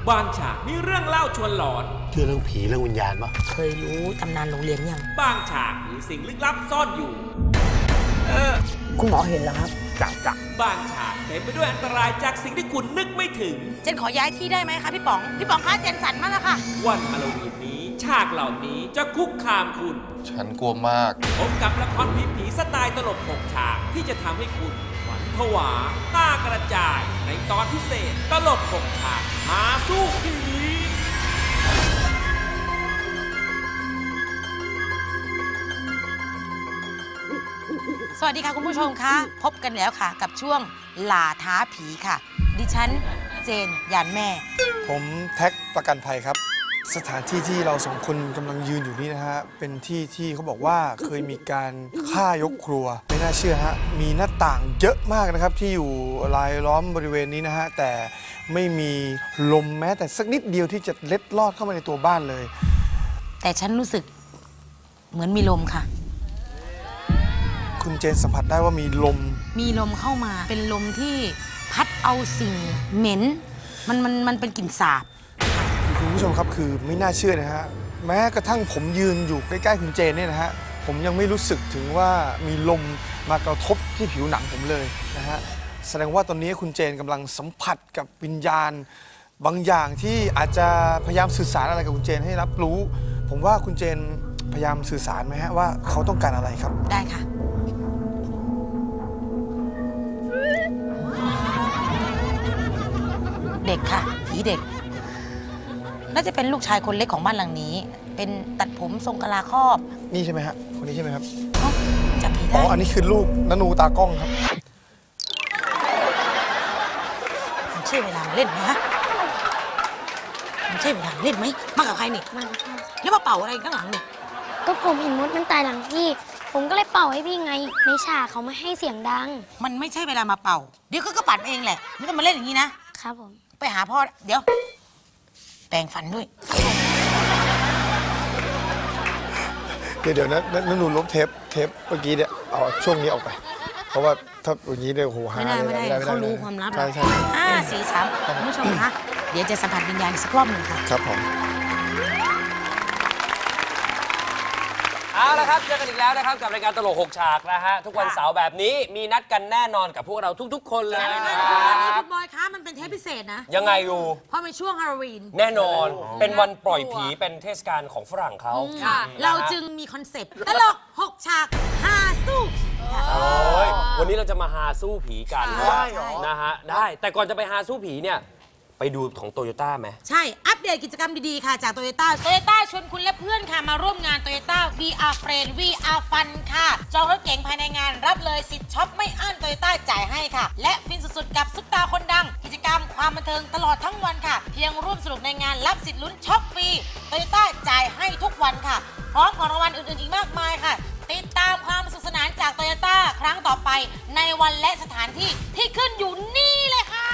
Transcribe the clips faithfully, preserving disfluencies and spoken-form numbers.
บางฉากมีเรื่องเล่าชวนหลอนเชื่อเรื่องผีเรื่องวิญญาณปะเคยรู้ตำนานโรงเรียนยังบางฉากมีสิ่งลึกลับซ่อนอยู่เออคุณหมอเห็นแล้วครับจักจักบางฉากเต็มไปด้วยอันตรายจากสิ่งที่คุณนึกไม่ถึงเจนขอย้ายที่ได้ไหมคะพี่ป๋องพี่ป๋องคะเจนสั่นมากแล้วค่ะวันฮาโลวีนนี้ฉากเหล่านี้จะคุกคามคุณฉันกลัวมากพบกับละครผีผีสไตล์ตลกหกฉากที่จะทำให้คุณหวั่นผวาตากระจายในตอนพิเศษตลกหกฉากหาสู้ผีสวัสดีค่ะคุณผู้ชมคะพบกันแล้วค่ะกับช่วงหล่าท้าผีค่ะดิฉันเจนยานแม่ผมแท็กประกันภัยครับสถานที่ที่เราสองคนกำลังยืนอยู่นี่นะฮะเป็นที่ที่เขาบอกว่าเคยมีการฆ่ายกครัวไม่น่าเชื่อฮะมีหน้าต่างเยอะมากนะครับที่อยู่รายล้อมบริเวณนี้นะฮะแต่ไม่มีลมแม้แต่สักนิดเดียวที่จะเล็ดลอดเข้ามาในตัวบ้านเลยแต่ฉันรู้สึกเหมือนมีลมค่ะคุณเจนสัมผัสได้ว่ามีลมมีลมเข้ามาเป็นลมที่พัดเอาสิ่งเหม็นมันมันมันเป็นกลิ่นสาบคุณผู้ชมครับคือไม่น่าเชื่อนะฮะแม้กระทั่งผมยืนอยู่ใกล้ๆคุณเจนเนี่ยนะฮะผมยังไม่รู้สึกถึงว่ามีลมมากระทบที่ผิวหนังผมเลยนะฮะแสดงว่าตอนนี้คุณเจนกำลังสัมผัสกับวิญญาณบางอย่างที่อาจจะพยายามสื่อสารอะไรกับคุณเจนให้รับรู้ผมว่าคุณเจนพยายามสื่อสารไหมฮะว่าเขาต้องการอะไรครับได้ค่ะเด็กค่ะผีเด็กน่าจะเป็นลูกชายคนเล็กของบ้านหลังนี้เป็นตัดผมทรงกะลาครอบนี่ใช่ไหมฮะคนนี้ใช่ไหมครับจับผีได้อ๋ออันนี้คือลูกนนูตากล้องครับมันใช่เวลาเล่นไหมฮะมันใช่เวลาเล่นไหมมากับใครนี่แล้วมาเป่าอะไรข้างหลังนี่ก็ผมเห็นมดมันตายหลังพี่ผมก็เลยเป่าให้พี่ไงในฉากเขาไม่ให้เสียงดังมันไม่ใช่เวลามาเป่าเดี๋ยวก็ปัดเองแหละไม่ต้องมาเล่นอย่างนี้นะครับผมไปหาพ่อเดี๋ยวแปรงฟันด้วยเดี๋ยวเดี๋ยวนะนั่นหนูลบเทปเทปเมื่อกี้เนี่ยเอาช่วงนี้ออกไปเพราะว่าถ้าอย่างนี้เนี่ยโหหาไม่ได้ไม่ได้เขารู้ความลับใช่ใช่ห้าสี่สามคุณผู้ชมคะเดี๋ยวจะสัมผัสวิญญาณสักรอบหนึ่งค่ะครับผมเอาละครับเจอกันอีกแล้วนะครับกับรายการตลกหกฉากนะฮะทุกวันเสาร์แบบนี้มีนัดกันแน่นอนกับพวกเราทุกๆคนเลยนะครับคุณบอยคะมันเป็นเทปพิเศษนะยังไงอยู่เพราะเป็นช่วงฮาโลวีนแน่นอนเป็นวันปล่อยผีเป็นเทศกาลของฝรั่งเขาเราจึงมีคอนเซปต์ตลกหกฉากหาสู้วันนี้เราจะมาหาสู้ผีกันนะฮะได้แต่ก่อนจะไปหาสู้ผีเนี่ยไปดูของโตโยต้าไหมใช่อัปเดตกิจกรรมดีๆค่ะจากโตโยต้าโตโยต้าชวนคุณและเพื่อนค่ะมาร่วมงานโตโยต้า วี อาร์ Friend วี อาร์ Fun ค่ะจองรถเก๋งภายในงานรับเลยสิทธิ์ช็อปไม่อั้นโตโยต้าจ่ายให้ค่ะและฟินสุดๆกับซุปตาคนดังกิจกรรมความบันเทิงตลอดทั้งวันค่ะเพียงร่วมสนุกในงานรับสิทธิ์ลุ้นช็อปฟรีโตโยต้าจ่ายให้ทุกวันค่ะพร้อมของรางวัลอื่นๆอีกมากมายค่ะติดตามความสนุกสนานจากโตโยต้าครั้งต่อไปในวันและสถานที่ที่ขึ้นอยู่นี่เลยค่ะ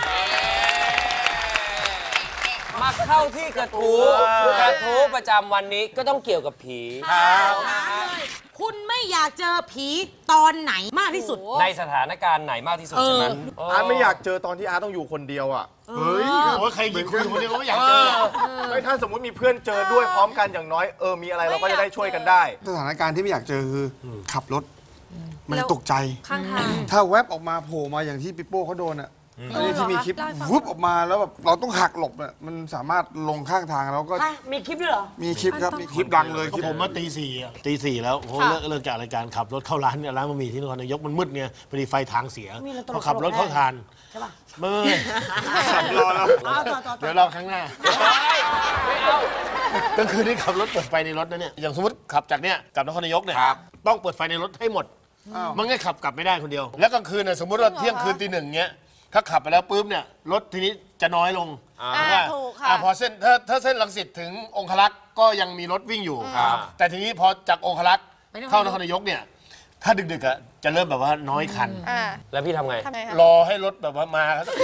มาเข้าที่กระทู้กระทู้ประจำวันนี้ก็ต้องเกี่ยวกับผีครับคุณไม่อยากเจอผีตอนไหนมากที่สุดในสถานการณ์ไหนมากที่สุดใช่ไหมอาร์ตไม่อยากเจอตอนที่อาร์ตต้องอยู่คนเดียวอ่ะเฮ้ยโอ้ใครอยู่คนเดียวก็ไม่อยากเจอไม่ถ้าสมมติมีเพื่อนเจอด้วยพร้อมกันอย่างน้อยเออมีอะไรเราก็จะได้ช่วยกันได้สถานการณ์ที่ไม่อยากเจอคือขับรถมันตกใจถ้าแวบออกมาโผล่มาอย่างที่ปิโป้เขาโดนอ่ะอันนี้ที่มีคลิปวุบออกมาแล้วแบบเราต้องหักหลบเนี่ยมันสามารถลงข้างทางแล้วก็มีคลิปด้วยเหรอมีคลิปครับมีคลิปดังเลยผมมาตีสี่ตีสี่แล้วโอ้เลิกเลิกจากรายการขับรถเข้าร้านเนี่ยร้านบะหมี่ที่นครนายกมันมืดไงพอดีไฟทางเสียพอขับรถเข้าทานใช่ป่ะเมื่อรอแล้วเดี๋ยวรอครั้งหน้าก็คือที่ขับรถเปิดไฟในรถนะเนี่ยอย่างสมมติขับจากเนี่ยกลับนครนายกเนี่ยต้องเปิดไฟในรถให้หมดมันไม่ขับกลับไม่ได้คนเดียวแล้วกลางคืนเนี่ยสมมติว่าเที่ยงคืนตีหนึ่งเงี้ยถ้าขับไปแล้วปุ๊บเนี่ยรถทีนี้จะน้อยลงถูกค่ะพอเส้นถ้าถ้าเส้นรังสิตถึงองคลักษ์ก็ยังมีรถวิ่งอยู่แต่ทีนี้พอจากองคลักษ์เข้านครนายกเนี่ยถ้าดึกๆอ่ะจะเริ่มแบบว่าน้อยคันแล้วพี่ทำไงรอให้รถแบบว่ามา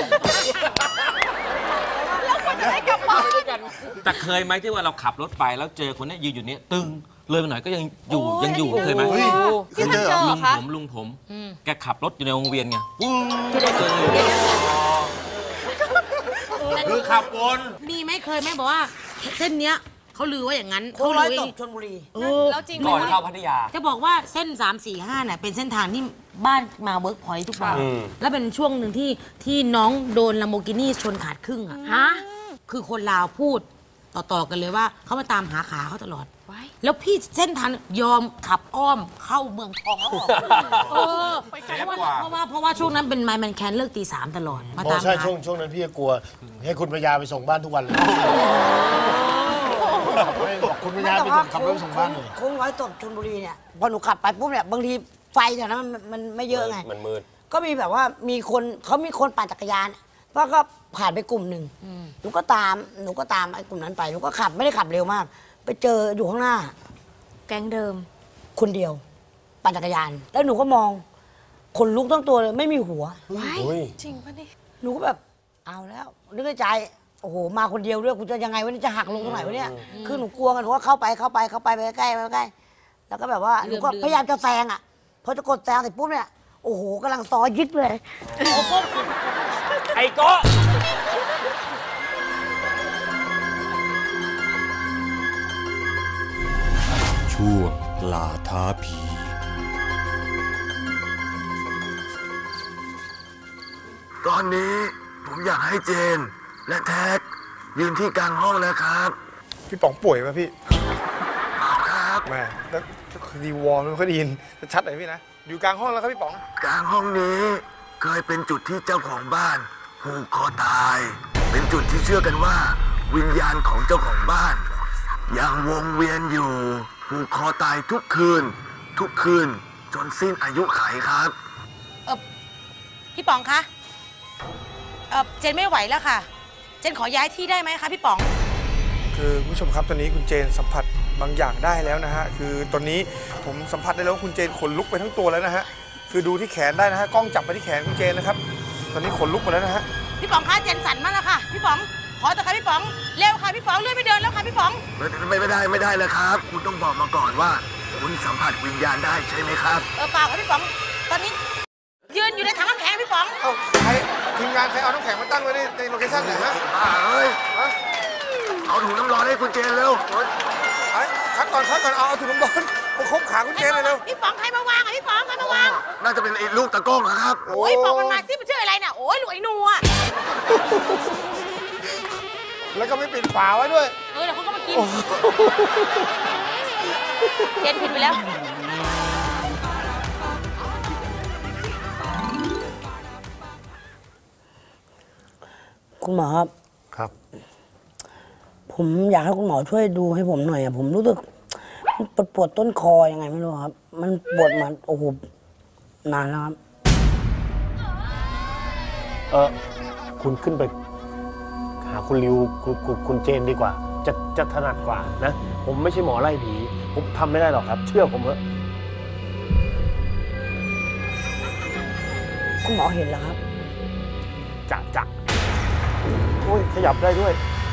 แต่เคยไหมที่ว่าเราขับรถไปแล้วเจอคนนี้ยืนอยู่นี้ตึงเลยไปหน่อยก็ยังอยู่ยังอยู่เคยไหมพี่มันเจอลุงผมลุงผมแกขับรถอยู่ในวงเวียนไงเคือขับวนมีไหมเคยไหมบอกว่าเส้นเนี้ยเขาลือว่าอย่างนั้นโค้งร้อยตลืกชลบุรีเออแล้วจริงก่อนเข้าพัทยาจะบอกว่าเส้น สาม สี่ ห้าเนี่ยเป็นเส้นทางที่บ้านมาเวิร์กพอยต์ทุกวันอืมแล้วเป็นช่วงหนึ่งที่ที่น้องโดนลัมโบกินี่ชนขาดครึ่งอะฮะคือคนลาวพูดต่อๆกันเลยว่าเขามาตามหาขาเขาตลอด แล้วพี่เส้นทางยอมขับอ้อมเข้าเมืองทองแล้วออกเออเพราะว่าเพราะว่าเพราะว่าช่วงนั้นเป็นไมแมนแคนเลิกตีสามตลอดมาโอ้ตามใช่หาช่วงช่วงนั้นพี่ก็กลัว ให้คุณปัญญาไปส่งบ้านทุกวันเลยไม่บอกคุณปัญญาไปขับรถส่งบ้านเลยโค้งร้อยตกชลบุรีเนี่ยพอหนูขับไปปุ๊บเนี่ยบางทีไฟแถวนั้นมันมันไม่เยอะไงมันมืดก็มีแบบว่ามีคนเขามีคนปั่นจักรยานเพราะก็ผ่านไปกลุ่มหนึ่งหนูก็ตามหนูก็ตามไอ้กลุ่มนั้นไปหนูก็ขับไม่ได้ขับเร็วมาก ไปเจออยู่ข้างหน้าแก๊งเดิมคนเดียว ปั่นจักรยาน แล้วหนูก็มองขนลุกทั้งตัวเลยไม่มีหัวอุ้ยจริงปะเนี่ยหนูก็แบบเอาแล้วนึกในใจโอ้โหมาคนเดียวด้วยกูจะยังไงวะเนี่ยจะหักลงตรงไหนวะเนี่ยคือหนูกลัวกันหนูก็เข้าไปเข้าไปเข้าไปไปใกล้ไปใกล้แล้วก็แบบว่าหนูก็พยายามจะแซงอ่ะพอจะกดแซงเสร็จปุ๊บเนี่ยโอ้โหกำลังซอยยึดเลยไอ้โก้ช่วงล่าท้าผีตอนนี้ผมอยากให้เจนและแท็กยืนที่กลางห้องแล้วครับพี่ป๋องป่วยป่ะพี่เอาครับแหม่แล้วดีวอลไม่ค่อยได้ยินชัดหน่อยพี่นะ อยู่กลางห้องแล้วครับพี่ป๋องกลางห้องนี้เคยเป็นจุดที่เจ้าของบ้านผูกคอตาย เป็นจุดที่เชื่อกันว่า วิญญาณของเจ้าของบ้าน ยังวงเวียนอยู่ผูกคอตายทุกคืน ทุกคืนจนสิ้นอายุไขครับเออพี่ป๋องคะเออเจนไม่ไหวแล้วค่ะ เจนขอย้ายที่ได้ไหมคะพี่ป๋องคือคุณผู้ชมครับตอนนี้คุณเจนสัมผัสบางอย่างได้แล้วนะฮะคือตอนนี้ผมสัมผัสได้แล้วว่าคุณเจนขนลุกไปทั้งตัวแล้วนะฮะคือดูที่แขนได้นะฮะกล้องจับไปที่แขนคุณเจนนะครับตอนนี้ขนลุกหมดแล้วนะฮะพี่ป๋องคะเจนสั่นมากแล้วค่ะพี่ป๋องขอเถอะค่ะพี่ป๋องเร็วค่ะพี่ป๋องเลื่อนไม่เดินแล้วค่ะพี่ป๋องไม่ไม่ไม่ได้ไม่ได้แล้วครับ คุณต้องบอกมาก่อนว่า คุณสัมผัสวิญญาณได้ใช่ไหมครับเออเปล่าค่ะพี่ป๋องตอนนี้ยืนอยู่ในถังน้ำแข็งพี่ป๋องเอ้าใครทีมงานใครเอาน้ำแข็งมาตั้งไว้ในในโลเคชั่นไหนฮะบ้าเอ้ยฮะเอาถุงน้ำร้อนให้คุณเจนเร็วไอ้คัดก่อนคัดก่อนเอาเอาถุงน้ำร้อนมาคบขาคุณเจนเลยเร็วพี่ป๋องใครมาวางอ่ะพี่ป๋องใครมาวางน่าจะเป็นไอ้ลูกตะกล้องนะครับโอ้ยบอกมันมาสิมันชื่ออะไรน่ะโอ้ยหลวยนัวแล้วก็ไม่ปิดฝาไว้ด้วยเออเดี๋ยวเขาก็มากินเจนผิดไปแล้วคุณหมอครับครับผมอยากให้คุณหมอช่วยดูให้ผมหน่อยอะผมรู้สึกปวดปวดต้นคอยังไงไม่รู้ครับ มันปวดมาโอ้โหนานแล้วครับเออคุณขึ้นไปหาคุณริวคุณคุณคุณเจนดีกว่า จะจะถนัดกว่านะ ผมไม่ใช่หมอไล่ผี ผมทำไม่ได้หรอกครับ เชื่อผมเถอะคุณหมอเห็นแล้วครับจะจะโอ้ยขยับได้ด้วย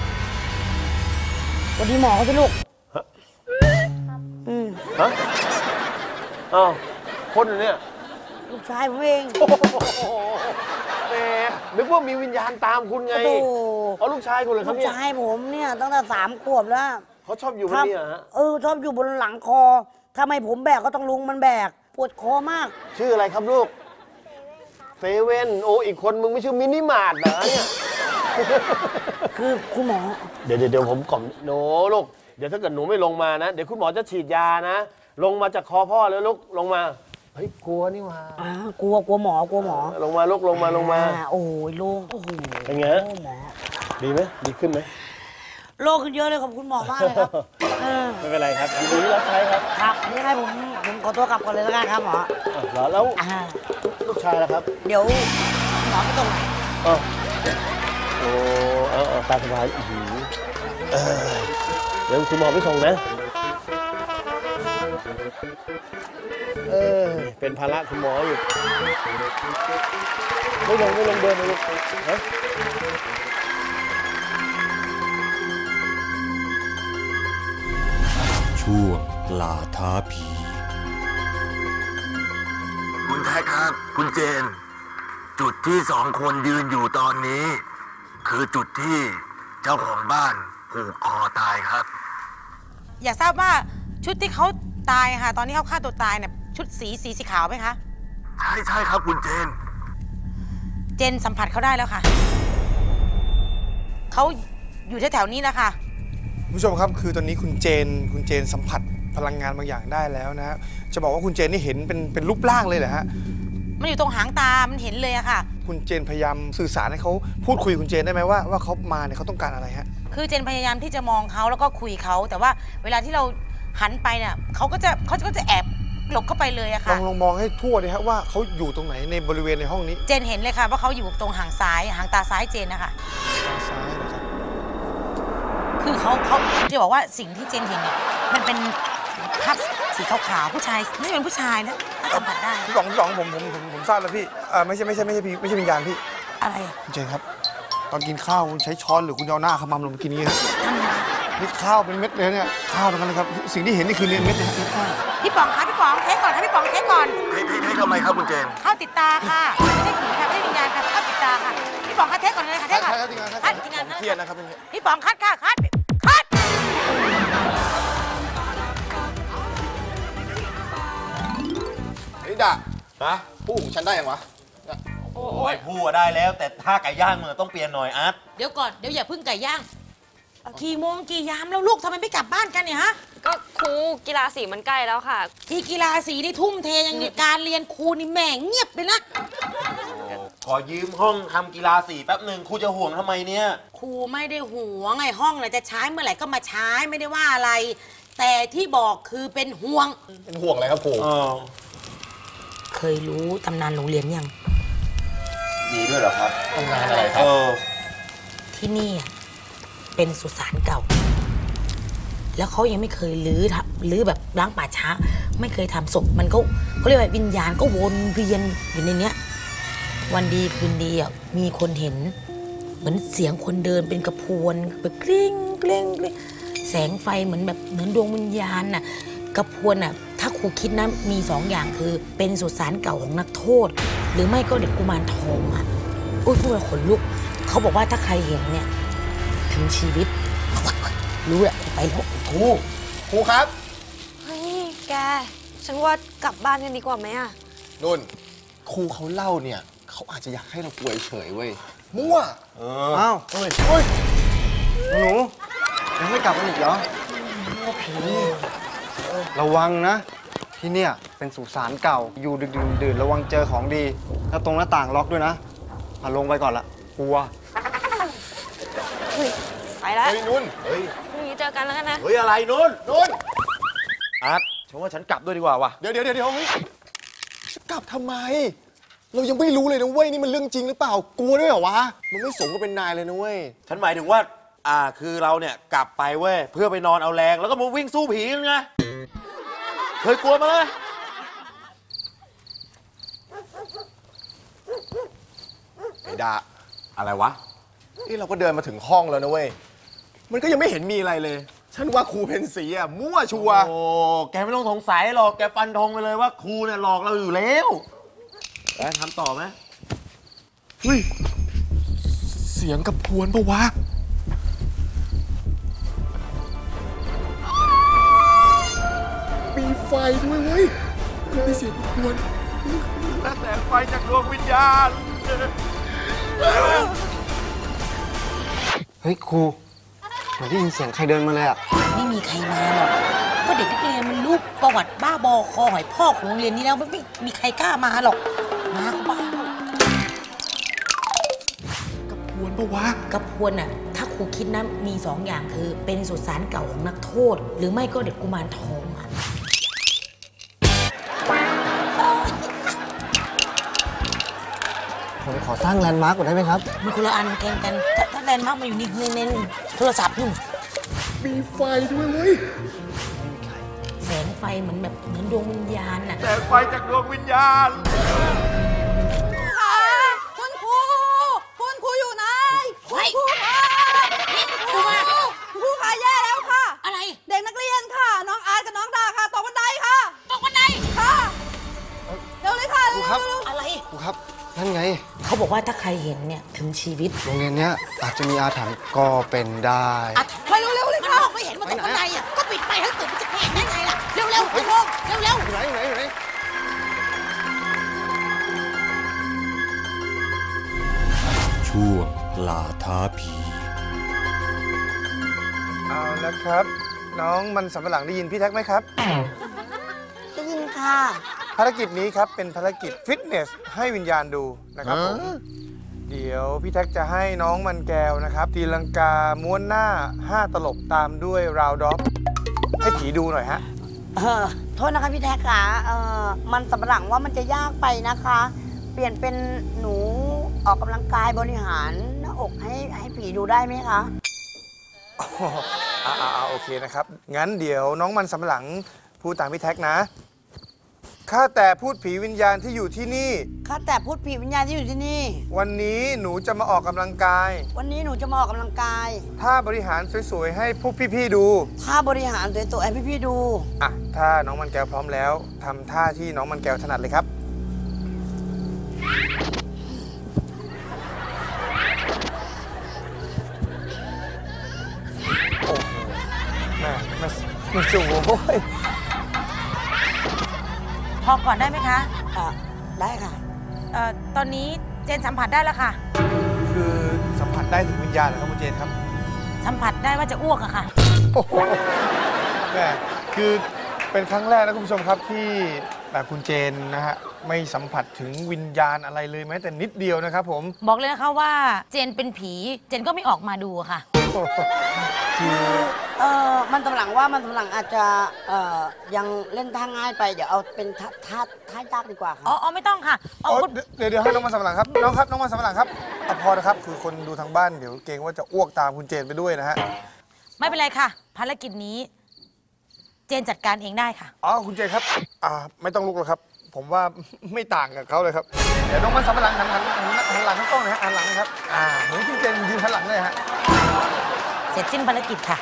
สวัสดีหมอเขาสิลูกฮะอืมฮะอ้าวคนเนี่ยลูกชายผมเองโอ้โหแหมนึกว่ามีวิญญาณตามคุณไงโอ้โหเอาลูกชายคุณเลยคลูรับกเนี่ยชายผมเนี่ยตั้งแต่สามขวบแล้วเขาชอบอยู่บนนี้เหรอฮะเออชอบอยู่บนหลังคอทำไมผมแบกก็ต้องลุงมันแบก ปวดคอมากชื่ออะไรครับลูก เซเว่นโออีกคนมึงไม่ชื่อมินิมาร์ทเหรอเนี่ยคือคุณหมอเดี๋ยวเดี๋ยวผมกล่อมโนลูก เดี๋ยวถ้าเกิดหนูไม่ลงมานะ เดี๋ยวคุณหมอจะฉีดยานะ ลงมาจากคอพ่อแล้วลูกลงมา เฮ้ยกลัวนี่หว่าอ่ากลัวกลัวหมอกลัวหมอลงมาลูกลงมาลงมาอ่โอ้ยโล่งโอ้โหเป็นไงโอ้หมอดีไหมดีขึ้นไหมโล่งขึ้นเยอะเลยขอบคุณหมอมากเลยครับเออไม่เป็นไรครับยินดีรับใช้ครับครับยังไงผมผมขอตัวกลับก่อนเลยแล้วกันครับหมออ่ะเหรอแล้วอ่าลูกชายล่ะครับเดี๋ยวหมอไปตรงไหนเออโอ้เออเออตามสบายอื้อหือเออเดี๋ยวคุณหมอไปส่งนะ เออเป็นภาระคุณหมออยู่ ไม่ลงไม่ลงเดินไม่ลงฮะช่วงล่าท้าผีคุณแท็กครับ คุณเจน จุดที่สองคนยืนอยู่ตอนนี้คือจุดที่เจ้าของบ้านผูกคอตายครับอยากทราบว่าชุดที่เขาตายค่ะตอนที่เขาฆ่าตัวตายเนี่ยชุดสีสีสีขาวไหมคะใช่ใช่ครับคุณเจนเจนสัมผัสเขาได้แล้วค่ะเขาอยู่แถวๆนี้แหละค่ะคุณผู้ชมครับคือตอนนี้คุณเจนคุณเจนสัมผัสพลังงานบางอย่างได้แล้วนะฮะจะบอกว่าคุณเจนนี่เห็นเป็นเป็นรูปร่างเลยเหรอฮะมันอยู่ตรงหางตามันเห็นเลยอะค่ะคุณเจนพยายามสื่อสารให้เขาพูดคุยคุณเจนได้ไหมว่าว่าเขามาเนี่ยเขาต้องการอะไรฮะคือเจนพยายามที่จะมองเขาแล้วก็คุยเขาแต่ว่าเวลาที่เราหันไปเนี่ยเขาก็จะเขาก็จะแอบหลบเข้าไปเลยอะค่ะลองลองมองให้ทั่วเลยฮะว่าเขาอยู่ตรงไหนในบริเวณในห้องนี้เจนเห็นเลยค่ะว่าเขาอยู่ตรงหางซ้ายหางตาซ้ายเจนนะคะทางซ้ายนะครับคือเขาเขาจะบอกว่าสิ่งที่เจนเห็นเนี่ยมันเป็นภาพสีขาวๆผู้ชายไม่ใช่เป็นผู้ชายนะสัมผัสได้พี่ป๋องพี่ป๋องผมผมผมผมทราบแล้วพี่อ่าไม่ใช่ไม่ใช่ไม่ใช่พี่ไม่ใช่วิญญาณพี่อะไรอ่ะคุณเจนครับตอนกินข้าวคุณใช้ช้อนหรือคุณเอาหน้าขมำลงกินงี้ครับทำไมนี่ข้าวเป็นเม็ดเลยเนี่ยข้าวตรงนั้นเลยครับสิ่งที่เห็นนี่คือเม็ดเลยครับข้าวพี่ป๋องคะพี่ป๋องเทสก่อนค่ะพี่ป๋องเทสก่อนเทสเทสทำไมครับคุณเจนข้าวติดตาค่ะไม่ใช่ผีค่ะไม่ใช่วิญญาณค่ะข้าวติดตาค่ะพี่ป๋องคะเทสก่อนเลยค่ะเทสก่อนคัดงานเครียดนะครับพี่ป๋องคัดค่ะคัดคัดไอ้ด่าฮะผู้ของฉันได้ยังวะโอ้ยพูดได้แล้วแต่ถ้าไก่ย่างมือต้องเปลี่ยนหน่อยอาร์ตเดี๋ยวก่อนเดี๋ยวอย่าพึ่งไก่ย่างกี่โมงกี่ยามแล้วลูกทำไมไม่กลับบ้านกันเนี่ยฮะก็ครูกีฬาสีมันใกล้แล้วค่ะที่กีฬาสีนี่ทุ่มเทอย่างการเรียนครูนี่แม่งเงียบเลยนะขอยืมห้องทำกีฬาสีแป๊บหนึ่งครูจะห่วงทำไมเนี่ยครูไม่ได้ห่วงไงห้องเลยจะใช้เมื่อไหร่ก็มาใช้ไม่ได้ว่าอะไรแต่ที่บอกคือเป็นห่วงเป็นห่วงอะไรครับครูเคยรู้ตำนานโรงเรียนยังมีด้วยเหรอครับตำนานอะไรครับที่นี่เป็นสุสานเก่าแล้วเขายังไม่เคยลื้อทำลื้อแบบล้างป่าช้าไม่เคยทำศพมันก็เขาเรียกว่าวิญญาณก็วนเวียนอยู่ในเนี้ยวันดีคืนดีอ่ะมีคนเห็นเหมือนเสียงคนเดินเป็นกระพวนแบบกริ้งกริ้งกริ้งแสงไฟเหมือนแบบเหมือนดวงวิญญาณน่ะกระพวนน่ะถ้าครูคิดนะมีสองอย่างคือเป็นสุสานเก่าของนักโทษหรือไม่ก็เด็กกุมารทองอ่ะอุ้ยพูดแล้วขนลุกเขาบอกว่าถ้าใครเห็นเนี่ยถึงชีวิตรู้แหละไปแล้วครูครูครับเฮ้ยแกฉันว่ากลับบ้านกันดีกว่าไหมอะนุ่นครูเขาเล่าเนี่ยเขาอาจจะอยากให้เราป่วยเฉยเว้ยมั่วอ้าวเฮ้ยเฮ้ยหนูยังไม่กลับกันอีกเหรอผีระวังนะที่เนี่ยเป็นสุสานเก่าอยู่ดึกดื่นระวังเจอของดีแล้วตรงหน้าต่างล็อกด้วยนะอ่ะลงไปก่อนละกลัวไปแล้วเฮ้ยนุ่นเฮ้ยพรุ่งนี้เจอกันแล้วกันนะเฮ้ยอะไรนุ่นนุ่นอาร์ตฉันว่าฉันกลับด้วยดีกว่าวะเดี๋ยวเดี๋ยวเดี๋ยวเฮ้ยกลับทำไมเรายังไม่รู้เลยนะเว้ยนี่มันเรื่องจริงหรือเปล่ากลัวด้วยเหรอวะมันไม่สมกับเป็นนายเลยนะเว้ยฉันหมายถึงว่าอ่าคือเราเนี่ยกลับไปเว้ยเพื่อไปนอนเอาแรงแล้วก็มาวิ่งสู้ผีไงเคยกลัวมาเลยไอ้ดาอะไรวะนี่เราก็เดินมาถึงห้องแล้วนะเว้ยมันก็ยังไม่เห็นมีอะไรเลยฉันว่าครูเพนสีอ่ะมั่วชัวโอ้แกไม่ต้องสงสัยหรอกแกฟันธงไปเลยว่าครูเนี่ยหลอกเราอยู่แล้วแกทำต่อไหมเฮ้ยเสียงกับพวนปะวะมีไฟด้วยเว้ยมีเสียงกับพวนและแสงไฟจากดวงวิญญาณเฮ้ยครูเหมือนได้ยินเสียงใครเดินมาเลยอ่ะไม่มีใครมาหรอกก็เด็กนักเรียนมันลูกประวัติบ้าบอคอหอยพอกของโรงเรียนนี้แล้วไม่มีใครกล้ามาหรอกมาก็บ้ากับพวนปะวะกับพวนน่ะถ้าครูคิดนะมีสองอย่างคือเป็นสุสานเก่าของนักโทษหรือไม่ก็เด็กกุมารทองอ่ะผมขอสร้างแลนด์มาร์กก่อนได้ไหมครับมันคนละอันแกงกันถ้าแลนด์มาร์กมาอยู่ในในโทรศัพท์นู่นมีไฟด้วยเว้ยแสงไฟเหมือนแบบเหมือนดวงวิญญาณน่ะแสงไฟจากดวงวิญญาณคุณครูคุณครูอยู่ไหนคุณครูค่ะนี่ครูมาครูค่ะแย่แล้วค่ะอะไรเด็กนักเรียนค่ะน้องอาร์ตกับน้องดาค่ะตกบันไดค่ะตกบันไดค่ะเร็วเลยค่ะครูครับอะไรครูครับนั่นไงเขาบอกว่าถ้าใครเห็นเนี่ยถึงชีวิตโรงเรียนเนี้ยอาจจะมีอาถรรพ์ก็เป็นได้ไปเร็วๆเลยค่ะไม่เห็นว่าตรงข้างในอ่ะก็ปิดไปทั้งตึกมันจะแข็งได้ไงล่ะเร็วๆเร็วๆเร็วๆเร็วๆอยู่ไหนอยู่ไหนอยู่ไหนช่วงล่าท้าผีเอาละครับ น้องมันสำปะหลังได้ยินพี่แท็กไหมครับได้ยินค่ะภารกิจนี้ครับเป็นภารกิจฟิตเนสให้วิญญาณดูนะครับผมเดี๋ยวพี่แท็กจะให้น้องมันแก้วนะครับตีลังกาม้วนหน้าห้าตลบตามด้วยราวด็อกให้ผีดูหน่อยฮะเออโทษนะคะพี่แท็กค่ะเออมันสำปะหลังว่ามันจะยากไปนะคะ เปลี่ยนเป็นหนูออกกำลังกายบริหารหน้าอกให้ให้ผีดูได้ไหมคะอ่าอ่าโอเคนะครับ งั้นเดี๋ยวน้องมันสำปะหลังพูดตามพี่แท็กนะข้าแต่พูดผีวิญญาณที่อยู่ที่นี่ข้าแต่พูดผีวิญญาณที่อยู่ที่นี่วันนี้หนูจะมาออกกำลังกายวันนี้หนูจะมาออกกำลังกายถ้าบริหารสวยๆให้พวกพี่ๆดูถ้าบริหารตัวๆให้พี่ๆดูอ่ะถ้าน้องมันแก้วพร้อมแล้วทำท่าที่น้องมันแก้วถนัดเลยครับโอ้โหแม่ไม่ไม่สูงโอ้ยพอก่อนได้ไหมคะอ่ะได้ค่ะเอ่อตอนนี้เจนสัมผัสได้แล้วค่ะคือสัมผัสได้ถึงวิญญาณเหรอครับคุณเจนครับสัมผัสได้ว่าจะอ้วกอะค่ะโอ้โหแม่คือเป็นครั้งแรกนะคุณผู้ชมครับที่แบบคุณเจนนะฮะไม่สัมผัสถึงวิญญาณอะไรเลยแม้แต่นิดเดียวนะครับผมบอกเลยนะคะว่าเจนเป็นผีเจนก็ไม่ออกมาดูอะค่ะคือเออมันสำปะหลังว่ามันสำปะหลังอาจจะเอ่อยังเล่นท่าง่ายไปเดี๋ยวเอาเป็นท่าท่าท่ายากดีกว่าค่ะอ๋ออ๋อไม่ต้องค่ะเอาอ๋อคุณเดี๋ยวเดี๋ยวให้น้องมันสำปะหลังครับน้องครับน้องมันสำปะหลังครับเอาพอนะครับคือคนดูทางบ้านเดี๋ยวเกรงว่าจะอ้วกตามคุณเจนไปด้วยนะฮะไม่เป็นไรค่ะ ภารกิจนี้ เจนจัดการเองได้ค่ะอ๋อคุณเจนครับอ่าไม่ต้องลุกหรอกครับ ผมว่าไม่ต่างกับเขาเลยครับเดี๋ยวน้องมันสำปะหลังหันหันหันหันหลังข้างกล้องนะฮะหันหลังนะครับอ่าเหมือนคุณเจนยืนหันหลังเลยฮะเสร็จสิ้นภารกิจค่ะ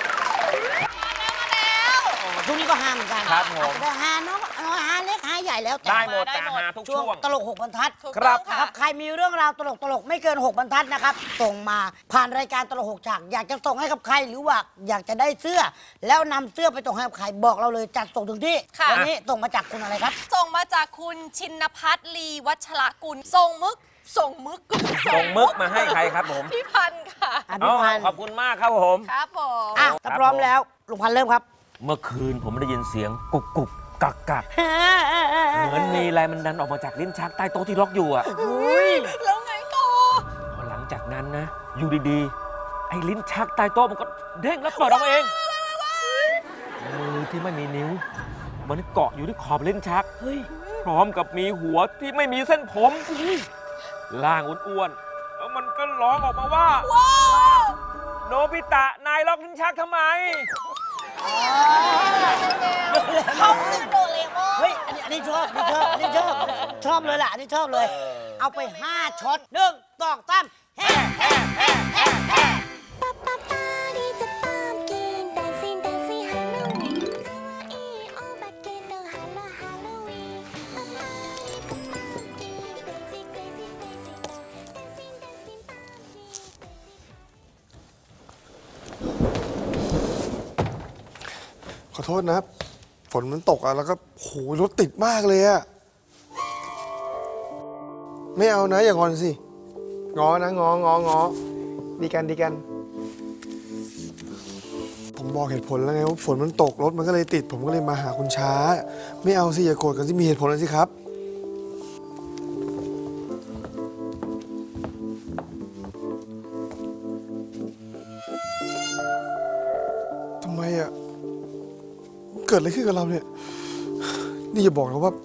ช่วงนี้ก็ห้ามเหมือนกันครับผมอาจจะได้หาน้องน้อยหาเล็กหาใหญ่แล้วแต่ได้หมดแต่หาทุกช่วงตลกหกบรรทัดครับนะครับใครมีเรื่องราวตลกตลกไม่เกินหกบรรทัดนะครับส่งมาผ่านรายการตลกหกฉากอยากจะส่งให้กับใครหรือว่าอยากจะได้เสื้อ แล้วนำเสื้อไปส่งให้กับใครบอกเราเลยจัดส่งถึงที่ค่ะวันี้ส่งมาจากคุณอะไรครับส่งมาจากคุณชินพัฒน์ลีวัชรกุลส่งมึกส่งมึกส่งมึกมาให้ใครครับผมพี่พันธ์ค่ะอ่ะพี่พันธ์ขอบคุณมากครับผมครับผมอ่ะถ้าพร้อมแล้วลุงพันธ์เริ่มครับเมื่อคืนผมได้ยินเสียงกุกกุกกักกักเหมือนมีอะไรมันดันออกมาจากลิ้นชักใต้โต๊ะที่ล็อกอยู่อ่ะแล้วไงต่อพอหลังจากนั้นนะ อยู่ดีๆ ไอ้ลิ้นชักใต้โต๊ะมันก็เด้งแล้วเปิดออกมาเอง มือที่ไม่มีนิ้ว มันเกาะอยู่ที่ขอบลิ้นชัก พร้อมกับมีหัวที่ไม่มีเส้นผมล่างอ้วนๆแล้วมันก็ร้องออกมาว่าโนบิตะนายล็อกลิ้นชักทำไมเขาคือโดเรมอนเฮ้ยอันนี้อันนี้ชอบอันนี้ชอบอันนี้ชอบชอบเลยล่ะอันนี้ชอบเลย เอาไปห้าช็อตหนึ่งสองสามแฮ่แฮ่แฮ่แฮ่แฮ่ขอโทษนะครับฝนมันตกอ่ะแล้วก็โหรถติดมากเลยอ่ะไม่เอานะอย่างอนสิงอนะงององอดีกันดีกัน ผมบอกเหตุผลแล้วไงว่าฝนมันตกรถมันก็เลยติด ผมก็เลยมาหาคุณช้า ไม่เอาสิอย่าโกรธกันสิมีเหตุผลเลยสิครับทำไมอ่ะเกิดอะไรขึ้นกับเราเนี่ยนี่อย่าบอกนะว่า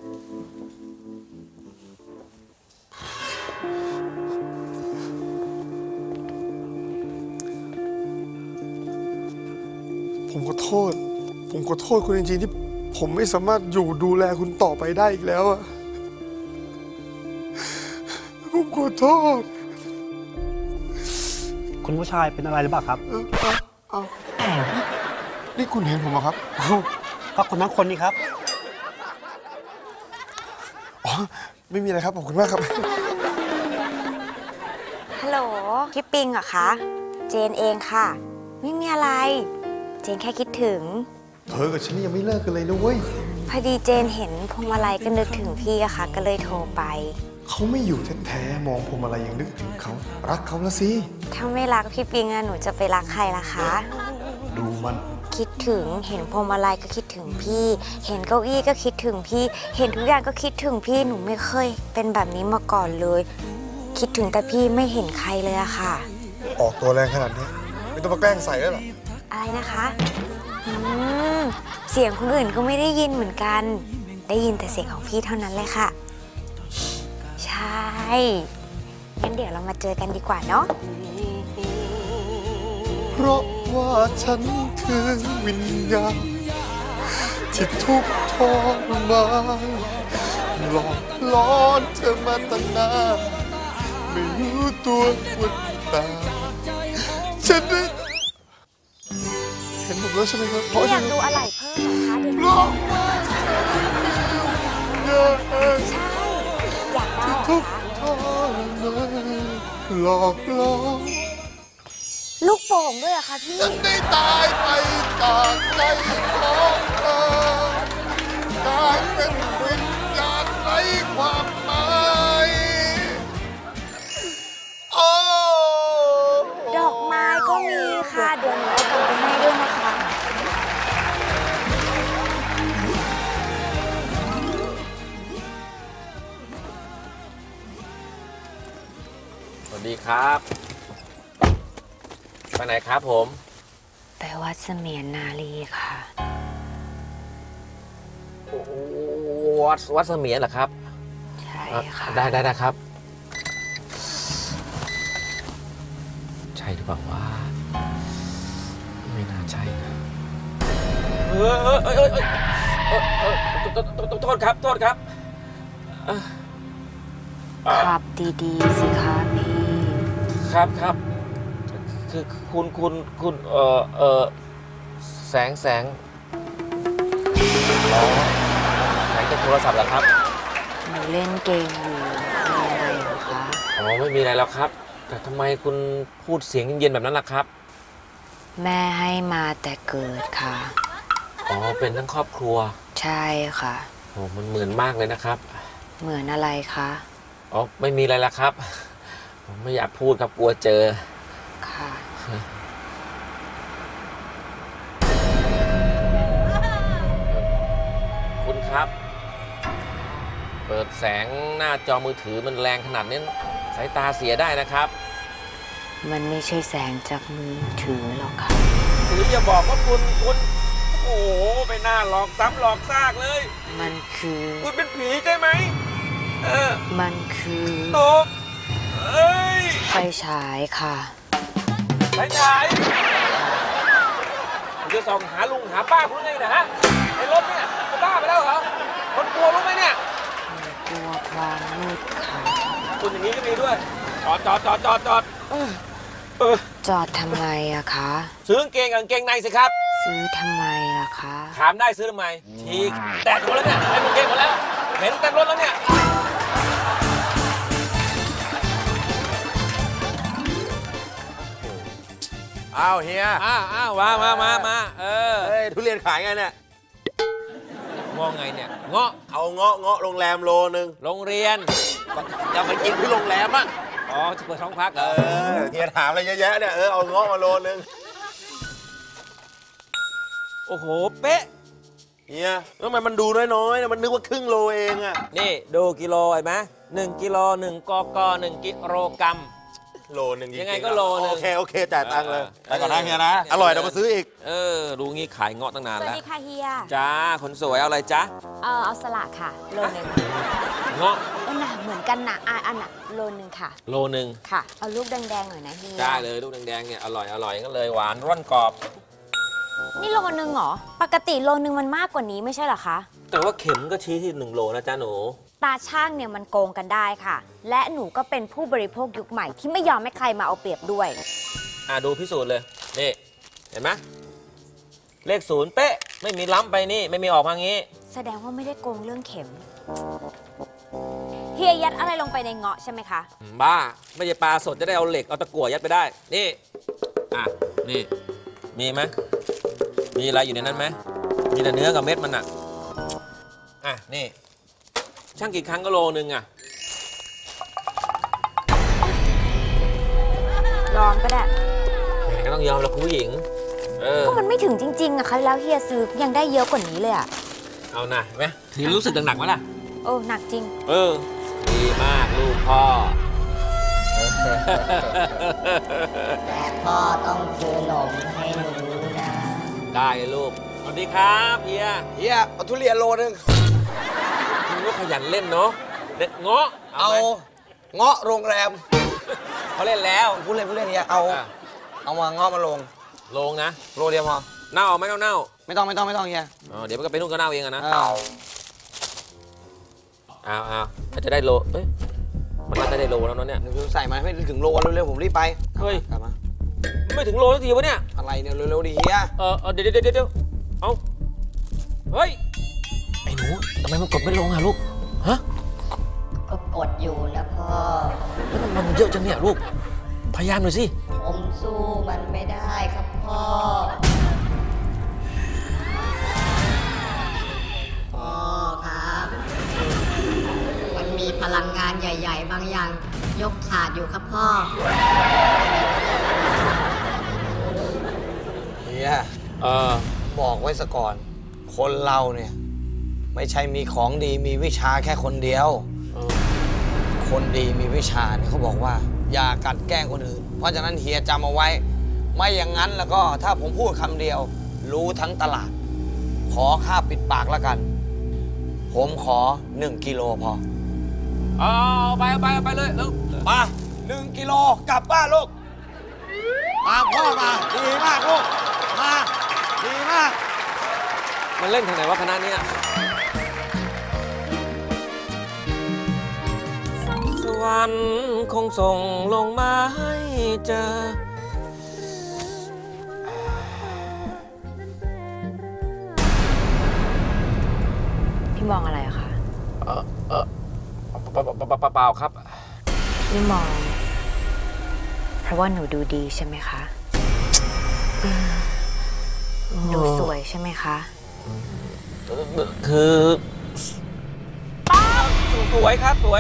ผมขอโทษผมขอโทษคุณจริงๆที่ผมไม่สามารถอยู่ดูแลคุณต่อไปได้อีกแล้วอะผมขอโทษคุณผู้ชายเป็นอะไรหรือเปล่าครับเอ้าเอ้านี่คุณเห็นผมเหรอครับก็คนทั้งคนนี่ครับอ๋อไม่มีอะไรครับขอบคุณมากครับฮัลโหลพี่ปิงเหรอคะ เจนเองค่ะ ไม่มีอะไร เจนแค่คิดถึงเธอกับฉันยังไม่เลิกกันเลยนะเว้ยพอดีเจนเห็นพวงมาลัยก็นึกถึงพี่อะค่ะ ก็เลยโทรไปเขาไม่อยู่แท้ๆมองผมอะไรยังนึกถึงเขารักเขาแล้วสิถ้าไม่รักพี่ปิงอะหนูจะไปรักใครล่ะคะดูมันคิดถึงเห็นพวงมาลัยก็คิดถึงพี่ เห็นเก้าอี้ก็คิดถึงพี่ เห็นทุกอย่างก็คิดถึงพี่หนูไม่เคยเป็นแบบนี้มาก่อนเลย คิดถึงแต่พี่ไม่เห็นใครเลยอะค่ะออกตัวแรงขนาดนี้ไม่ต้องมาแกล้งใส่แล้วหรออะไรนะคะอืมเสียงคนอื่นก็ไม่ได้ยินเหมือนกัน ได้ยินแต่เสียงของพี่เท่านั้นเลยค่ะ ใช่งั้นเดี๋ยวเรามาเจอกันดีกว่าเนาะเพราะว่าฉันคือวิญญาณที่ทุกข์ทรมานหลอกล้อนเธอมาตั้งนานไม่รู้ตัวว่าตายฉันได้เห็นผมแล้วใช่ไหมครับเพราะอยาฉักนดูอะไรเพิ่มเหรอคะเดี๋ยวหลอกเยอะใช่อยากได้ทุกข์ทรมานหลอกล้อนลูกโป่งด้วยเหรอคะพี่ฉันได้ตายไปจากใจของเธอกลายเป็นวิญญาณไร้ความหมายโอ้ดอกไม้ก็มีค่ะเดี๋ยวหนูเอากลับไปให้ด้วยนะคะสวัสดีครับไปไหนครับผมไปวัดเสมียนนารีค่ะวัดวัดเสมียนเหรอครับใช่ค่ะได้ได้ได้ครับ ใช่หรือเปล่าว่าไม่น่าใช่นะเออเออเออเออเออเออเออโทษครับโทษครับเอ่อขับดีๆสิคะพี่ครับครับคือคุณคุณคุณเออเออแสงแสงอ๋อแสงจากโทรศัพท์เหรอครับหนูเล่นเกมอยู่มีอะไรเหรอคะอ๋อไม่มีอะไรแล้วครับ แต่ทำไมคุณพูดเสียงเย็นๆแบบนั้นล่ะครับแม่ให้มาแต่เกิดค่ะอ๋อเป็นทั้งครอบครัวใช่ค่ะโอ้มันเหมือนมากเลยนะครับเหมือนอะไรคะอ๋อไม่มีอะไรแล้วครับผมไม่อยากพูดครับกลัวเจอค่ะคุณครับ เปิดแสงหน้าจอมือถือมันแรงขนาดนี้สายตาเสียได้นะครับมันไม่ใช่แสงจากมือถือหรอกค่ะหรืออย่าบอกว่าคุณคุณโอ้โหไปหน้าหลอกซ้ำหลอกซากเลยมันคือคุณเป็นผีใช่ไหมเออมันคือตกเอ้ยไฟฉายค่ะไปไหนคุณจะส่องหาลุงหาป้าคุณไงนะฮะในรถเนี่ยจะบ้าไปแล้วเหรอคนกลัวรู้ไหมเนี่ยกลัวความมืดค่ะคุณอย่างนี้ก็มีด้วยจอดจอดจอดจอดจอดเออเออจอดทำไมอะคะซื้อกางเกงกับกางเกงในสิครับซื้อทำไมอะคะถามได้ซื้อทำไมทีแตกหมดแล้วเนี่ยไอ้กางเกงหมดแล้วเห็นเต็มรถแล้วเนี่ยอ้าวเฮียอ้าวอ้าวมามามามาเออเฮ้ยทุเรียนขายไงเนี่ยงอไงเนี่ยเงาะเอาเงาะเงาะโรงแรมโลนึงโรงเรียนจะไปกินที่โรงแรมอ่ะอ๋อจะเปิดท้องพักเหรเอออเฮียถามอะไรเยอะแยะเนี่ยเออเอาเงาะมาโลนึงโอ้โหเป๊ะเฮียทำไมมันดูน้อยๆนะมันนึกว่าครึ่งโลเองอ่ะนี่ดูกิโลเห็นไหมหนึ่งกิโลหนึ่งกกหนึ่งกิโลกรัมโลนึงจริๆยังไงก็โลนึงโอเคโอเคจ่ายตังค์เลยเออไปก่อนนะเฮียนะอร่อยเดี๋ยวมาซื้ออีกเออรู้งี้ขายเงาะตั้งนานสวัสแล้วดีค่ะเฮียจ้าคนสวยเอาอะไรจ๊ะเออเอาสละค่ะ โลนึงเงาะเออน่ะเหมือนกันนะอ่ะอันน่ะโลนึงค่ะโลหนึ่งค่ะ เอาลูกแดงๆหน่อยนะเฮียได้เลยลูกแดงๆเนี่ยอร่อยอร่อยก็เลยหวานร่อนกรอบนี่โลนึงเหรอ ปกติโลนึงมันมากกว่านี้ไม่ใช่เหรอคะแต่ว่าเข็มก็ชี้ที่หนึ่งโลนะจ๊ะหนูตาช่างเนี่ยมันโกงกันได้ค่ะ และหนูก็เป็นผู้บริโภคยุคใหม่ที่ไม่ยอมให้ใครมาเอาเปรียบด้วยอ่ะดูพิสูจน์เลยนี่เห็นไหมเลขศูนย์เป๊ะไม่มีล้ำไปนี่ไม่มีออกมางี้แสดงว่าไม่ได้โกงเรื่องเข็มเฮียยัดอะไรลงไปในเงาะใช่ไหมคะบ้า ไม่ใช่ปลาสดจะได้เอาเหล็กเอาตะกั่วยัดไปได้ นี่ อ่ะ นี่ มีไหมมีอะไรอยู่ในนั้นไหมมีแต่เนื้อกับเม็ดมันอ่ะ อ่ะ นี่ ช่างกี่ครั้งก็โลนึงอ่ะลองก็ได้ก็ต้องยอมแล้วคุณผู้หญิง เออก็มันไม่ถึงจริงๆอะคะแล้วเฮียซื้อยังได้เยอะกว่านี้เลยอะเอานะเห็นไหมถือรู้สึกหนักๆไหมล่ะโอ้หนักจริงเออ ดีมากลูกพ่อแต่พ่อต้องซื้อนมให้หนูนะได้ลูก สวัสดีครับเฮียเฮียเอาทุเรียนโลนึงคุณก็ขยันเล่นเนาะเด็กเงาะเอาเงาะโรงแรมเขาเล่นแล้วพูดเล่นพูดเล่นเฮียเอาเอามาเงาะมาลงลงนะโลเดียวพอเน่าไหมเน่าเน่าไม่ต้องไม่ต้องไม่ต้องเฮียอ๋อเดี๋ยวมันก็ไปนู่นก็เน่าเองอะนะเอาเอาเอาอาจจะได้โลเอ้ยมันน่าจะได้โลแล้วเนาะเนี่ยใส่มาให้ถึงโลเร็วๆผมรีบไปเฮ้ยกลับมาไม่ถึงโลสักทีวะเนี่ยอะไรเนี่ยเร็วๆดิเฮียเออเออเดี๋ยวเดี๋ยวเดี๋ยวเอาเฮ้ย ไอ้หนูทำไมมันกดไม่ลงอะลูก ฮะก็กดอยู่นะพ่อแล้วมันเยอะจังเนี่ยลูก พยายามหน่อยสิผมสู้มันไม่ได้ครับพ่อ พ่อครับ มันมีพลังงานใหญ่ ๆ บางอย่าง ยกขาดอยู่ครับพ่อเฮียเออบอกไว้ซะก่อน คนเราเนี่ย ไม่ใช่มีของดีมีวิชาแค่คนเดียว คนดีมีวิชาเนี่ยเขาบอกว่า อย่ากัดแกล้งคนอื่น เพราะฉะนั้นเฮียจำเอาไว้ ไม่อย่างนั้นแล้วก็ถ้าผมพูดคำเดียว รู้ทั้งตลาด ขอค่าปิดปากแล้วกัน ผมขอหนึ่งกิโลพอเอาไปเอาไปเอาไปเลยแล้วมาหนึ่งกิโลกลับบ้านลูกมาพ่อมาดีมากลูกมาดีมากมันเล่นทางไหนวะคณะเนี้ยสวรรค์คงส่งลงมาให้เจอพี่มองอะไรอะคะเออเออเปล่าเปล่าเปล่าเปล่าครับพี่มอง เพราะว่าหนูดูดีใช่ไหมคะหนูสวยใช่ไหมคะคือสวยครับสวย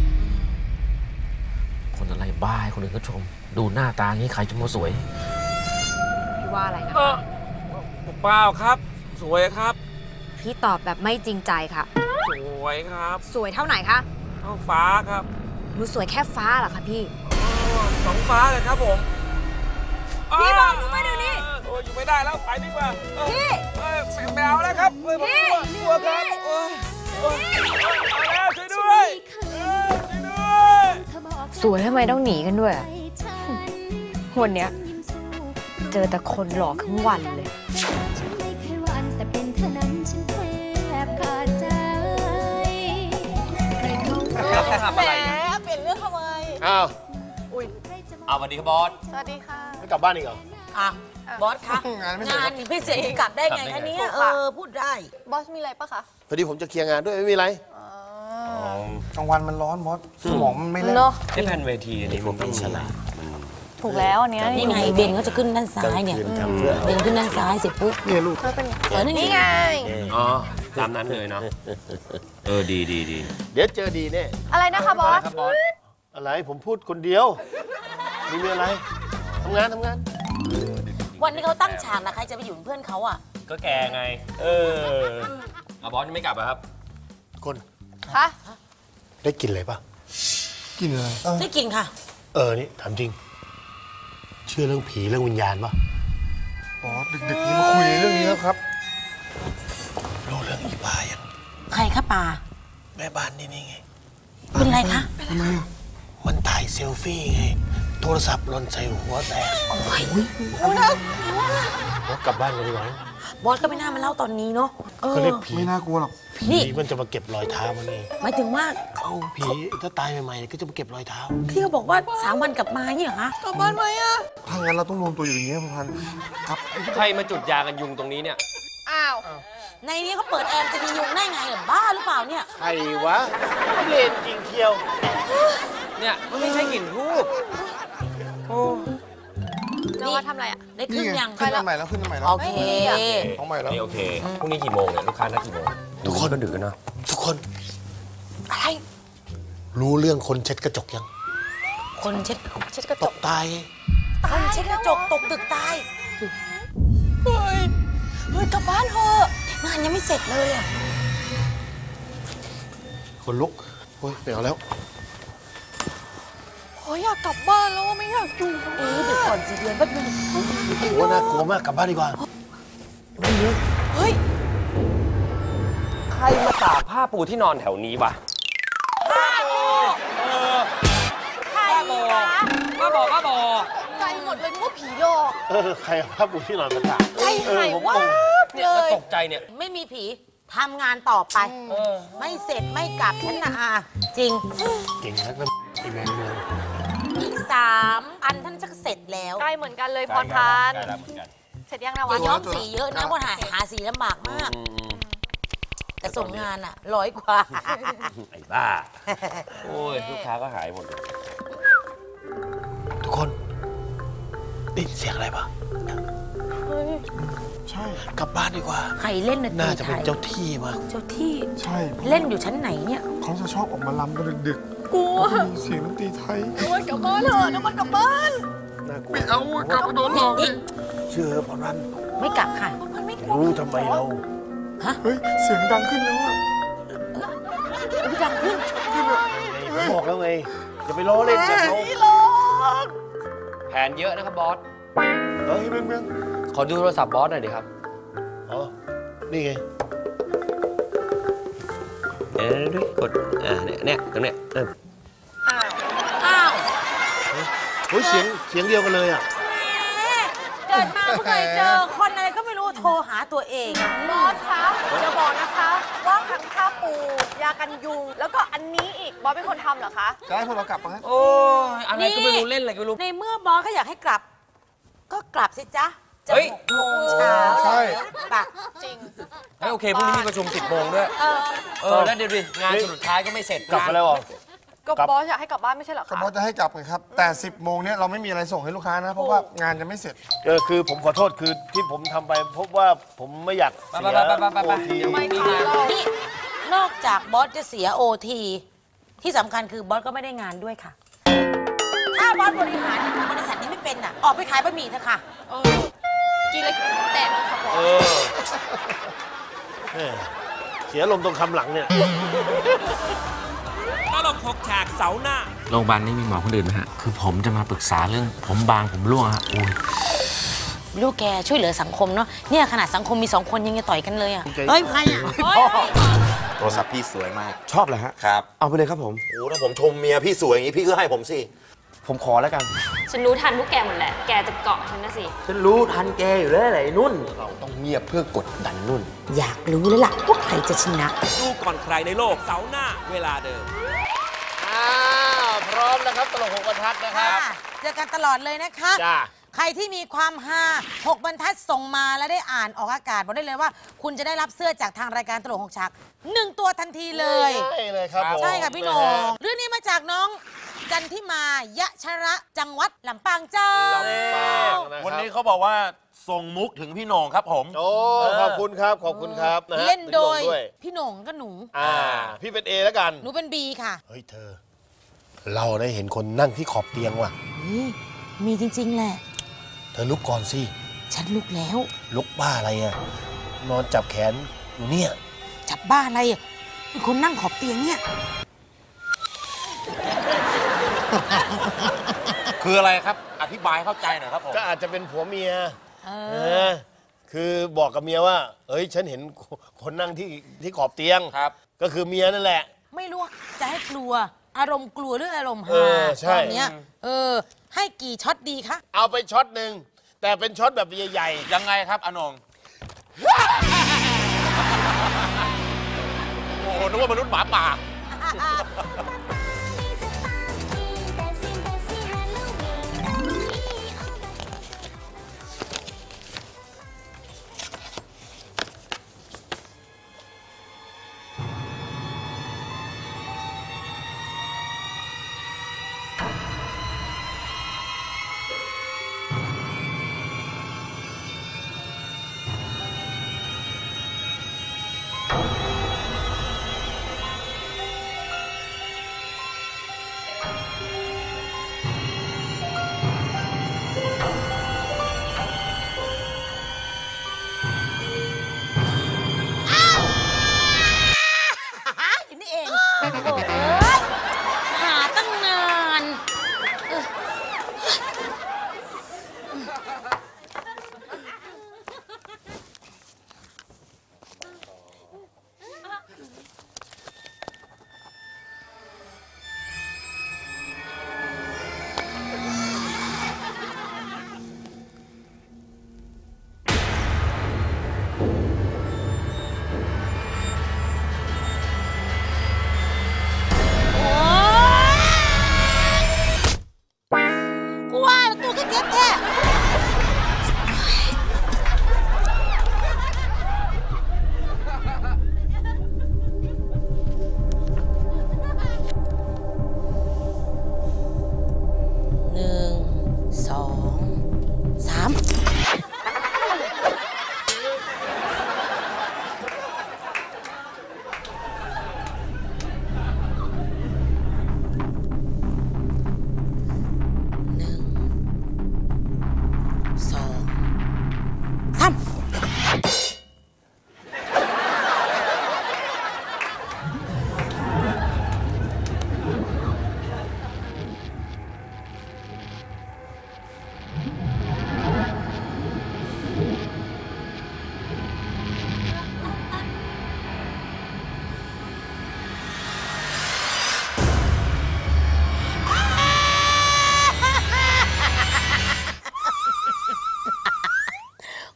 คนอะไรบ้าให้คนอื่นก็ชม ดูหน้าตางี้ใครจะมาสวยพี่ว่าอะไรนะเออเปล่าครับ สวยครับพี่ตอบแบบไม่จริงใจค่ะสวยครับสวยเท่าไหนคะเท่าฟ้าครับหนูสวยแค่ฟ้าเหรอคะพี่สองฟ้าเลยครับผมพี่บอกหนูไม่ดูนี่โอ้ยอยู่ไม่ได้แล้วไปดีกว่าพี่เออแมวแล้วครับเออพี่กลัวครับโอ้ยโอ้ยเอาแล้วช่วยด้วยเออช่วยด้วยสวยทำไมต้องหนีกันด้วยอะวันเนี้ยเจอแต่คนหลอกทั้งวันเลยทำอะไรเนี่ยเปลี่ยนเรื่องทำไมอ้าวอุ้ยเอาสวัสดีครับบอสสวัสดีค่ะไม่กลับบ้านอีกเหรออ่ะบอสคะงานไม่เสร็จงานนี่พี่เสียกลับได้ไงคะเนี่ยเออพูดได้บอสมีอะไรปะคะพอดีผมจะเคลียร์งานด้วยไม่มีอะไรกลางวันมันร้อนมดสมองมันไม่เล่นเนาะไอ้แผ่นเวทีอันนี้มันเป็นฉลาดถูกแล้วอันเนี้ยนี่ไงเบนก็จะขึ้นด้านซ้ายเนี่ยทำเพื่อเบนขึ้นด้านซ้ายเสร็จปุ๊บเนี่ยลูกเออนี่ไงอ๋อ ตามนั้นเลยเนาะ เออ ดีดีดีเดี๋ยวเจอดีแน่อะไรนะคะบอสครับบอสอะไรผมพูดคนเดียวไม่มีอะไรทำงานทำงานวันที่เขาตั้งฉากนะใครจะไปอยู่เป็นเพื่อนเขาอ่ะก็แกไง เออเอาบอสยังไม่กลับอะครับคนคะได้กินอะไรปะกินอะไรได้กินค่ะเออนี่ถามจริง เชื่อเรื่องผีเรื่องวิญญาณปะบอสดึกๆนี้มาคุยเรื่องนี้แล้วครับรู้เรื่องอีปายังใครคะปาแม่บ้านนี่นี่ไงเป็นไรคะทำไมอ่ะมันถ่ายเซลฟี่ไงโทรศัพท์หล่นใส่หัวแตกโอ้ยว่ากลับบ้านกันดีกว่าบอสก็ไม่น่ามาเล่าตอนนี้เนาะเออเขาเรียกผีไม่น่ากลัวหรอกผีนี่มันจะมาเก็บรอยเท้ามันเองหมายถึงว่าเอ้าผีถ้าตายใหม่ๆก็จะมาเก็บรอยเท้าพี่ก็บอกว่าสามวันกลับมาเนี่ยเหรอคะกลับบ้านไหมอะถ้างั้นเราต้องรวมตัวอยู่อย่างเงี้ยพพันครับใครมาจุดยากันยุงตรงนี้เนี่ยอ้าวในนี้เขาเปิดแอร์จะมียุงได้ไงเหรอบ้าหรือเปล่าเนี่ยใครวะเลนจริงเที่ยวเนี่ยมันไม่ใช่กลิ่นทูบโอ้น้องว่าทำอะไรอ่ะได้ขึ้นยังขึ้นอันใหม่แล้วขึ้นอันใหม่แล้วโอเคเอาใหม่แล้วนี่โอเคพรุ่งนี้กี่โมงเนี่ยลูกค้านัดกี่โมงทุกคนก็ดึกกันเนาะทุกคนอะไรรู้เรื่องคนเช็ดกระจกยังคนเช็ดเช็ดกระจตกกตายคนเช็ดกระจกตกตึกตายเฮ้ย เฮ้ยกลับบ้านเถอะงานยังไม่เสร็จเลยอ่ะคนลุกโอ้ยไม่เอาแล้วโอ้ยอยากกลับบ้านแล้วไม่อยากอยู่เอ๊ะเดี๋ยวก่อนสิเดือนแป๊บนึงโอ้น่ากลัวมากกลับบ้านดีกว่าเฮ้ยใครมาตากผ้าปูที่นอนแถวนี้วะบ้าโบเออใครบ้าบอคะบ้าบอบ้าบอใจหมดเลยนึกว่าผีหลอกเออใครเอาผ้าปูที่นอนมาตากใจหายวับเนี่ยเลแล้วยตกใจเนี่ยไม่มีผีทำงานต่อไปเออไม่เสร็จไม่กลับฉันนะอาจริงเก่งนักนะไอ้แมนเมืองอีกสามอันท่านจะเสร็จแล้วใกล้เหมือนกันเลยพรพันธ์ใกล้แล้วเหมือนกันเสร็จยังนะอวะย่าย้อมสีเยอะนะเพราะหาหาสีลำบากมากอืมอืมแต่ส่งงานอ่ะร้อยกว่าไอ้บ้า โอ้ยลูกค้าก็หายหมดเลยทุกคนได้ยินเสียงอะไรปะใช่กลับบ้านดีกว่าใครเล่นดนตรีน่าจะเป็นไทยเจ้าที่มาเจ้าที่ใช่เล่นอยู่ชั้นไหนเนี่ยเขาจะชอบออกมาลำกันดึกกลัวๆมีเสียงดนตรีไทยน้ำมันกลับบ้านเถอะน้ำมันกลับบ้านน่ากลัวไม่เอากลับมาโดนหลอกนี่เชื่อพอนั้นไม่กลับค่ะมันไม่กลัวรู้ทำไมเราเฮ้ย เสียงดังขึ้นแล้วอะพี่ดังขึ้นผมบอกแล้วไงอย่าไปล้อเล่นกับเขาแผนเยอะนะครับบอสเฮ้ยเมืองเมืองขอดูโทรศัพท์บอสหน่อยดิครับอ๋อนี่ไงเดี๋ยวด้วยกด อ่า เนี่ยเนี่ยตรงเนี้ยเอออ้าวเฮ้ยเสียงเสียงเดียวกันเลยอ่ะเกิดมาเพิ่งเคยเจอคนอะไรก็ไม่รู้โทรหาตัวเองบอสคะจะบอกนะคะ ว่าทั้งผ้าปู ยากันยุง แล้วก็อันนี้อีก บอสเป็นคนทำเหรอคะจะให้พวกเรากลับมาฮะโอ้ยอะไรก็ไม่รู้เล่นอะไรก็ไม่รู้ในเมื่อบอสเขาอยากให้กลับ ก็กลับสิจ๊ะจะเฮ้ยหกโมงเช้าใช่ปะจริงเฮ้ยโอเคพรุ่งนี้มีประชุมสิบโมงด้วยเออเออ แล้วเดี๋ยวดิ งานสุดท้ายก็ไม่เสร็จกลับมาแล้วเหรอก็กลับบอสอยากให้กลับบ้านไม่ใช่เหรอก็คะบอสจะให้กลับไงครับ แต่ สิบโมงเนี้ยเราไม่มีอะไรส่งให้ลูกค้านะ เพราะว่างานยังไม่เสร็จเออคือผมขอโทษคือที่ผมทำไปพบว่าผมไม่อยากไปเสีไปยไปไปไปไปโอทีไม่ทันหรอกนี่นอกจากบอสจะเสียโอทีที่สำคัญคือบอสก็ไม่ได้งานด้วยค่ะ ถ้าบอสบริหารบริษัทนี้ไม่เป็นอ่ะ ออกไปขายบะหมี่เถอะค่ะเออกินอะไรแตกเลยค่ะบอสเออแม่เสียลมณ์ตรงคำหลังเนี่ยตลกหกฉากเสาร์หน้าโรงพยาบาลนี่มีหมอคนอื่นไหมฮะ คือผมจะมาปรึกษาเรื่องผมบางผมร่วงฮะโอ้ยลูกแกช่วยเหลือสังคมเนาะเนี่ยขนาดสังคมมีสองคนยังจะต่อยกันเลยอ่ะเฮ้เฮ้ยยใครอ่ะโทรศัพท์พี่สวยมากชอบเหรอฮะครับเอาไปเลยครับผมโอ้ถ้าผมชมเมียพี่สวยอย่างนี้พี่ก็ให้ผมสิผมขอแล้วกันฉันรู้ทันพวกแกหมดแหละ แกจะเกาะฉันนะสิฉันรู้ทันแกอยู่แล้วไหนนุ่นเราต้องเงียบเพื่อกดดันนุ่นอยากรู้แล้วล่ะว่าใครจะชนะดูก่อนใครในโลกเสาร์หน้าเวลาเดิมอ้าวพร้อมนะครับตลกหกบรรทัดนะครับค่ะเจอกันตลอดเลยนะคะจ้าใครที่มีความฮาหกบรรทัดส่งมาแล้วได้อ่านออกอากาศบอกได้เลยว่า คุณจะได้รับเสื้อจากทางรายการตลกหกฉากหนึ่งตัวทันทีเลยใช่เลยครับผมใช่ค่ะพี่โหนงเรื่องนี้มาจากน้องจันทิมายะชระจังหวัดลำปางเจ้าวันนี้เขาบอกว่าส่งมุกถึงพี่โหน่งครับผมโอ้ขอบคุณครับขอบคุณครับนะฮะเล่นโดยพี่หน่งวพี่โหนงก็หนูอ่า พี่เป็นเอแล้วกันหนูเป็นบีค่ะเฮ้ยเธอ เราได้เห็นคนนั่งที่ขอบเตียงว่ะนี่มีจริง ๆ แหละเธอลุกก่อนสิฉันลุกแล้วลุกบ้าอะไรอะนอนจับแขนอยู่เนี่ยจับบ้าอะไรอ่ะมีคนนั่งขอบเตียงเนี่ยคืออะไรครับ อธิบายเข้าใจหน่อยครับผมก็อาจจะเป็นผัวเมียเอเอออคือบอกกับเมียว่า เอ้ย ฉันเห็นคนนั่งที่ที่ขอบเตียงครับก็คือเมียนั่นแหละไม่รู้ว่าจะให้กลัว อารมณ์กลัวหรืออารมณ์เอฮาอใช่ตอนเนี้ยเออ ให้กี่ช็อตดีคะเอาไปช็อตหนึ่ง แต่เป็นช็อตแบบใหญ่ๆยังไงครับอนงโอ้โหนึกว่ามนุษย์หมาป่า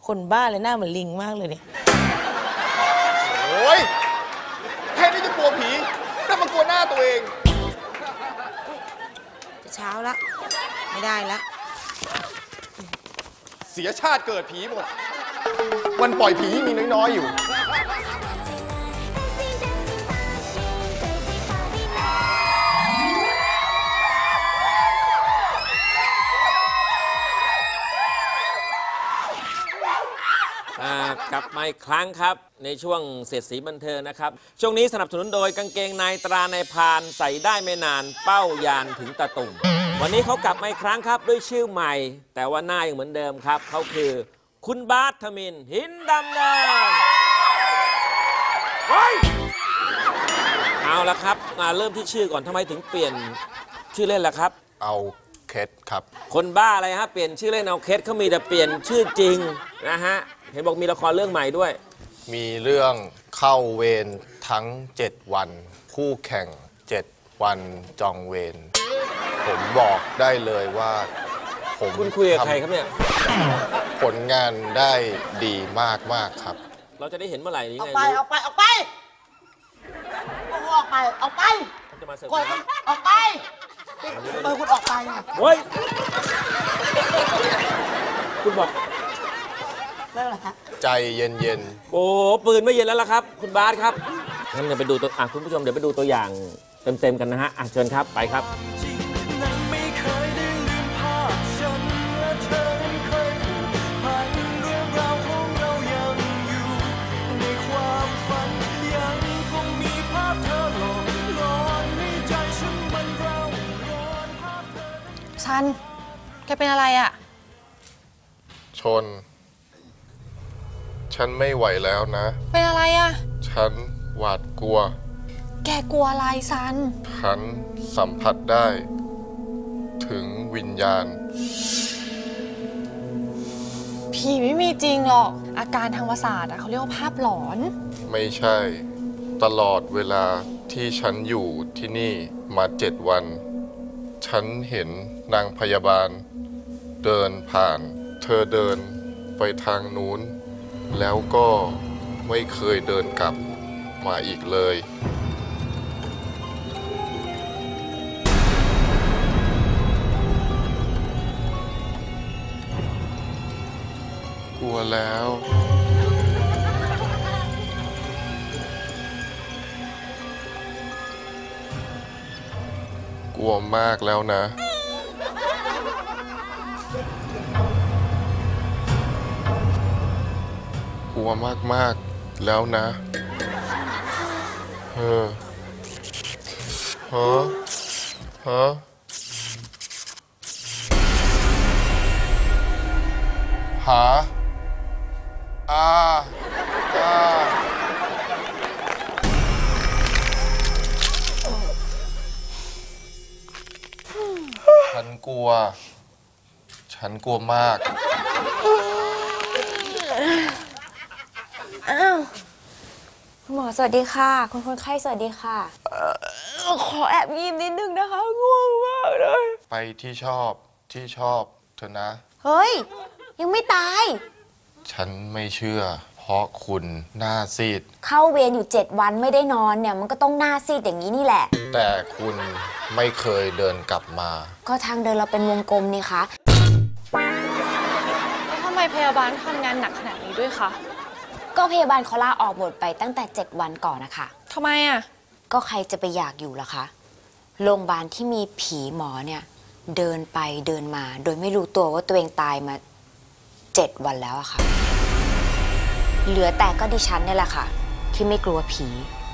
คนบ้าเลยหน้าเหมือนลิงมากเลยเนี่ยโอ้ยแค่นี้จะกลัวผีน่ามากลัวหน้าตัวเองจะเช้าละไม่ได้ละเสียชาติเกิดผีหมด วันปล่อยผีมีน้อยๆอยู่กลับมาอีกครั้งครับในช่วงเศรษฐีบันเทิงนะครับช่วงนี้สนับสนุนโดยกางเกงในตราในพานใส่ได้ไม่นานเป้ายานถึงตะตุ่มวันนี้เขากลับมาอีกครั้งครับด้วยชื่อใหม่แต่ว่าหน้ายังเหมือนเดิมครับเขาคือคุณบาสทมินหินดำเนินเอาละครับมาเริ่มที่ชื่อก่อนทำไมถึงเปลี่ยนชื่อเล่นล่ะครับเอาเคสครับคนบ้าอะไรฮะเปลี่ยนชื่อเล่นเอาเคสเขามีแต่เปลี่ยนชื่อจริงนะฮะเห็นบอกมีละครเรื่องใหม่ด้วยมีเรื่องเข้าเวรทั้งเจ็ดวันคู่แข่งเจ็ดวันจองเวรผมบอกได้เลยว่าผมคุณคุยกับใครครับเนี่ยผลงานได้ดีมากมากครับเราจะได้เห็นเมื่อไหร่ยังไงเอาไปเอาไปเอาไปออกไปเอาไปจะมาเสิร์ฟกดออกไปเออคุณออกไปเฮ้ยคุณบอกใจเย็นเย็นโอ้ปืนไม่เย็นแล้วล่ะครับคุณบาสครับงั้นเดี๋ยวไปดูตัวอ่ะคุณผู้ชมเดี๋ยวไปดูตัวอย่างเต็มๆกันนะฮะอ่ะเชิญครับไปครับซันแกเป็นอะไรอ่ะชนฉันไม่ไหวแล้วนะเป็นอะไรอ่ะฉันหวาดกลัวแกกลัวอะไรซันฉันสัมผัสได้ถึงวิญญาณผีไม่มีจริงหรอกอาการทางประสาทเขาเรียกว่าภาพหลอนไม่ใช่ตลอดเวลาที่ฉันอยู่ที่นี่มาเจ็ดวันฉันเห็นนางพยาบาลเดินผ่านเธอเดินไปทางนู้นแล้วก็ไม่เคยเดินกลับมาอีกเลยกลัวแล้วกลัวมากแล้วนะกลัวมากๆแล้วนะเฮ้อฮะฮะหาอาอาฉันกลัวฉันกลัวมากอ้าวคุณหมอสวัสดีค่ะคุณคนไข้สวัสดีค่ะขอแอบยิ้มนิดนึงนะคะง่วงมากเลยไปที่ชอบที่ชอบเถอะนะเฮ้ยยังไม่ตายฉันไม่เชื่อเพราะคุณหน้าซีดเข้าเวรอยู่เจ็ดวันไม่ได้นอนเนี่ยมันก็ต้องหน้าซีดอย่างนี้นี่แหละแต่คุณไม่เคยเดินกลับมาก็ทางเดินเราเป็นวงกลมนี่คะแล้วทำไมพยาบาลทำงานหนักขนาดนี้ด้วยคะก็พยาบาลเขาลาออกหมดไปตั้งแต่เจ็ดวันก่อนนะคะทำไมอ่ะก็ใครจะไปอยากอยู่ล่ะคะโรงพยาบาลที่มีผีหมอเนี่ยเดินไปเดินมาโดยไม่รู้ตัวว่าตัวเองตายมาเจ็ดวันแล้วอะค่ะเหลือแต่ก็ดิฉันนี่แหละค่ะที่ไม่กลัวผี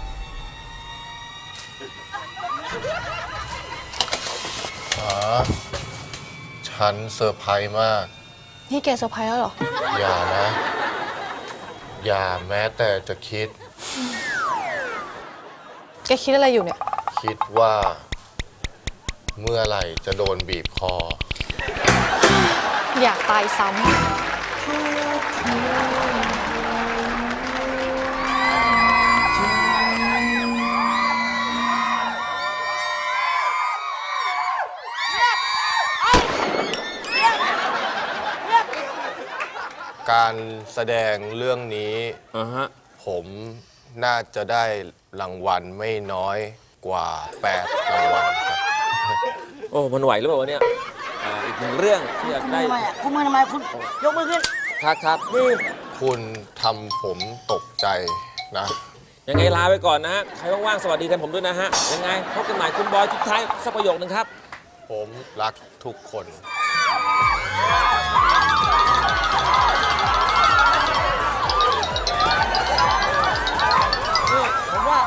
อ๋อฉันเซอร์ไพรส์มากนี่แกเซอร์ไพรส์แล้วเหรออย่านะอย่าแม้แต่จะคิดแกคิดอะไรอยู่เนี่ยคิดว่าเมื่อไหร่จะโดนบีบคออยากตายซ้ำการแสดงเรื่องนี้อ่าฮะผมน่าจะได้รางวัลไม่น้อยกว่าแปดรางวัลครับโอ้ มันไหวหรือเปล่าวะเนี่ยอ่าอีกหนึ่งเรื่องที่อยากคุณได้ทำไมอ่ะคุณมือทำไมคุณยกมือขึ้นครับครับนี่คุณทำผมตกใจนะยังไงลาไปก่อนนะฮะ ใครว่างๆ สวัสดีแทนผมด้วยนะฮะ ยังไงพบกันใหม่คุณบอยทุกท้ายสักประโยคนึงครับผมรักทุกคนนี่ผมว่า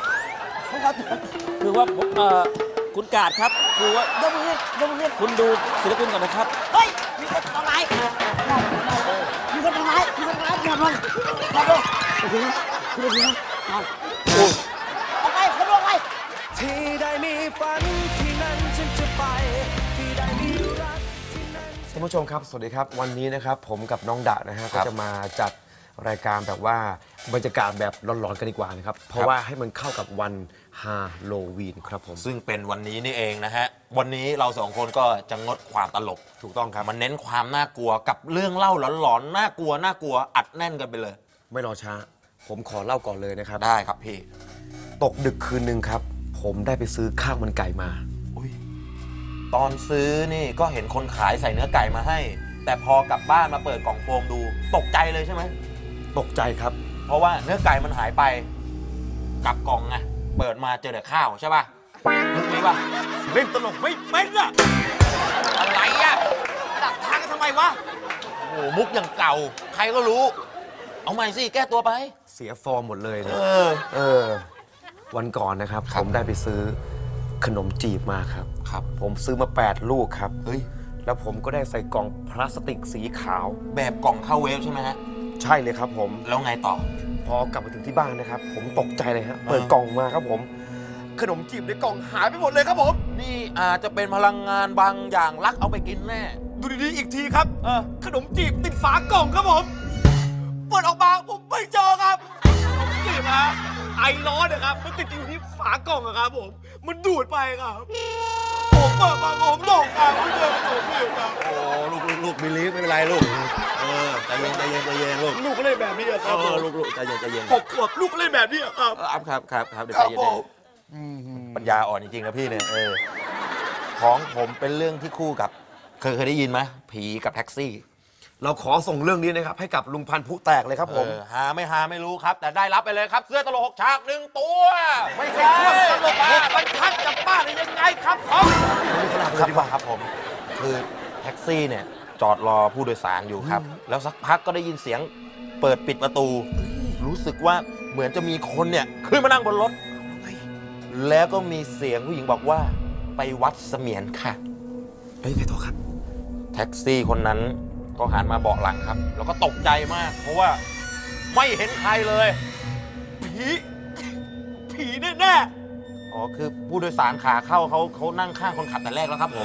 คือว่าผมเอ่อคุณกาดครับคือว่ายกมือขึ้นยกมือขึ้นคุณดูศิลปินก่อนนะครับเฮ้ยมีคนทำร้ายมีคนทำร้ายมีคนทำร้ายหมดเลยหมดเลยโอ้โหคุณดูนะนอนออกไปคุณออกไปที่ได้มีฝันที่นั้นฉันจะไปที่ได้มีรักที่นั้นท่านผู้ชมครับสวัสดีครับวันนี้นะครับผมกับน้องดะนะฮะก็จะมาจัดรายการแบบว่าบรรยากาศแบบร้อนๆกันดีกว่านะครับเพราะว่าให้มันเข้ากับวันฮาโลวีนครับผมซึ่งเป็นวันนี้นี่เองนะฮะ วันนี้เราสองคนก็จะงดความตลกถูกต้องครับมันเน้นความน่ากลัวกับเรื่องเล่าหลอนๆน่ากลัวน่ากลัวอัดแน่นกันไปเลยไม่รอช้า ผมขอเล่าก่อนเลยนะครับได้ครับพี่ตกดึกคืนหนึ่งครับ ผมได้ไปซื้อข้าวมันไก่มาตอนซื้อนี่ก็เห็นคนขายใส่เนื้อไก่มาให้ แต่พอกลับบ้านมาเปิดกล่องโฟมดู ตกใจเลยใช่ไหมตกใจครับเพราะว่าเนื้อไก่มันหายไปกลับกล่องไงเปิดมาเจอแต่ข้าวใช่ป่ะมุกนี้ป่ะเล่นตลกไม่เป็นอะอะไรอะดักทางกันทำไมวะโอ้โหมุกอย่างเก่า ใครก็รู้ เอาใหม่สิแก้ตัวไปเสียฟอร์มหมดเลยนะเออเออ วันก่อนนะครับ ผมได้ไปซื้อขนมจีบมาครับครับผมซื้อมาแปดลูกครับเฮ้ยแล้วผมก็ได้ใส่กล่องพลาสติกสีขาวแบบกล่องเข้าเวฟใช่ไหมฮะใช่เลยครับผมแล้วไงต่อพอกลับมาถึงที่บ้านนะครับ ผมตกใจเลยฮะเปิดกล่องมาครับผม ขนมจีบในกล่องหายไปหมดเลยครับผมนี่อาจจะเป็นพลังงานบางอย่างลักเอาไปกินแน่ดูดีๆอีกทีครับขนมจีบติดฝากล่องครับผมเปิดออกมาผมไม่เจอครับขนมจีบฮะไอร้อนนะครับมันติดอยู่ที่ฝากล่องอะครับผมมันดูดไปครับผมเปิดมาผมตกครับผมเจอขนมจีบครับโอ้ลูกลูกลูกบิลีฟไม่เป็นไรลูกเออใจเย็นใจเย็นใจเย็นลูกลูกก็เล่นแบบนี้อะครับเออลูกลูกใจเย็นใจเย็นหกขวบลูกก็เล่นแบบนี้อะครับครับครับครับครับเดี๋ยวใจเย็นปัญญาอ่อนจริงๆนะพี่เนี่ยเออของผมเป็นเรื่องที่คู่กับเคยเคยได้ยินไหมผีกับแท็กซี่เราขอส่งเรื่องนี้นะครับให้กับลุงพันธุ์ผู้แตกเลยครับผมเออหาไม่หาไม่รู้ครับ แต่ได้รับไปเลยครับเสื้อตลกหกฉากหนึ่งตัวไม่ใช่ช่วงตลกหกบรรทัดกับบ้านได้ยังไงครับผมครับครับผมคือแท็กซี่เนี่ยจอดรอผู้โดยสารอยู่ครับ แล้วสักพักก็ได้ยินเสียงเปิดปิดประตู รู้สึกว่าเหมือนจะมีคนเนี่ยขึ้นมานั่งบนรถ แล้วก็มีเสียงผู้หญิงบอกว่าไปวัดเสมียนค่ะเฮ้ยใครต่อครับแท็กซี่คนนั้นก็หันมาเบาะหลังครับ แล้วก็ตกใจมาก เพราะว่าไม่เห็นใครเลยผีผีแน่ๆอ๋อคือผู้โดยสารขาเข้าเขาเขานั่งข้างคนขับแต่แรกแล้วครับผม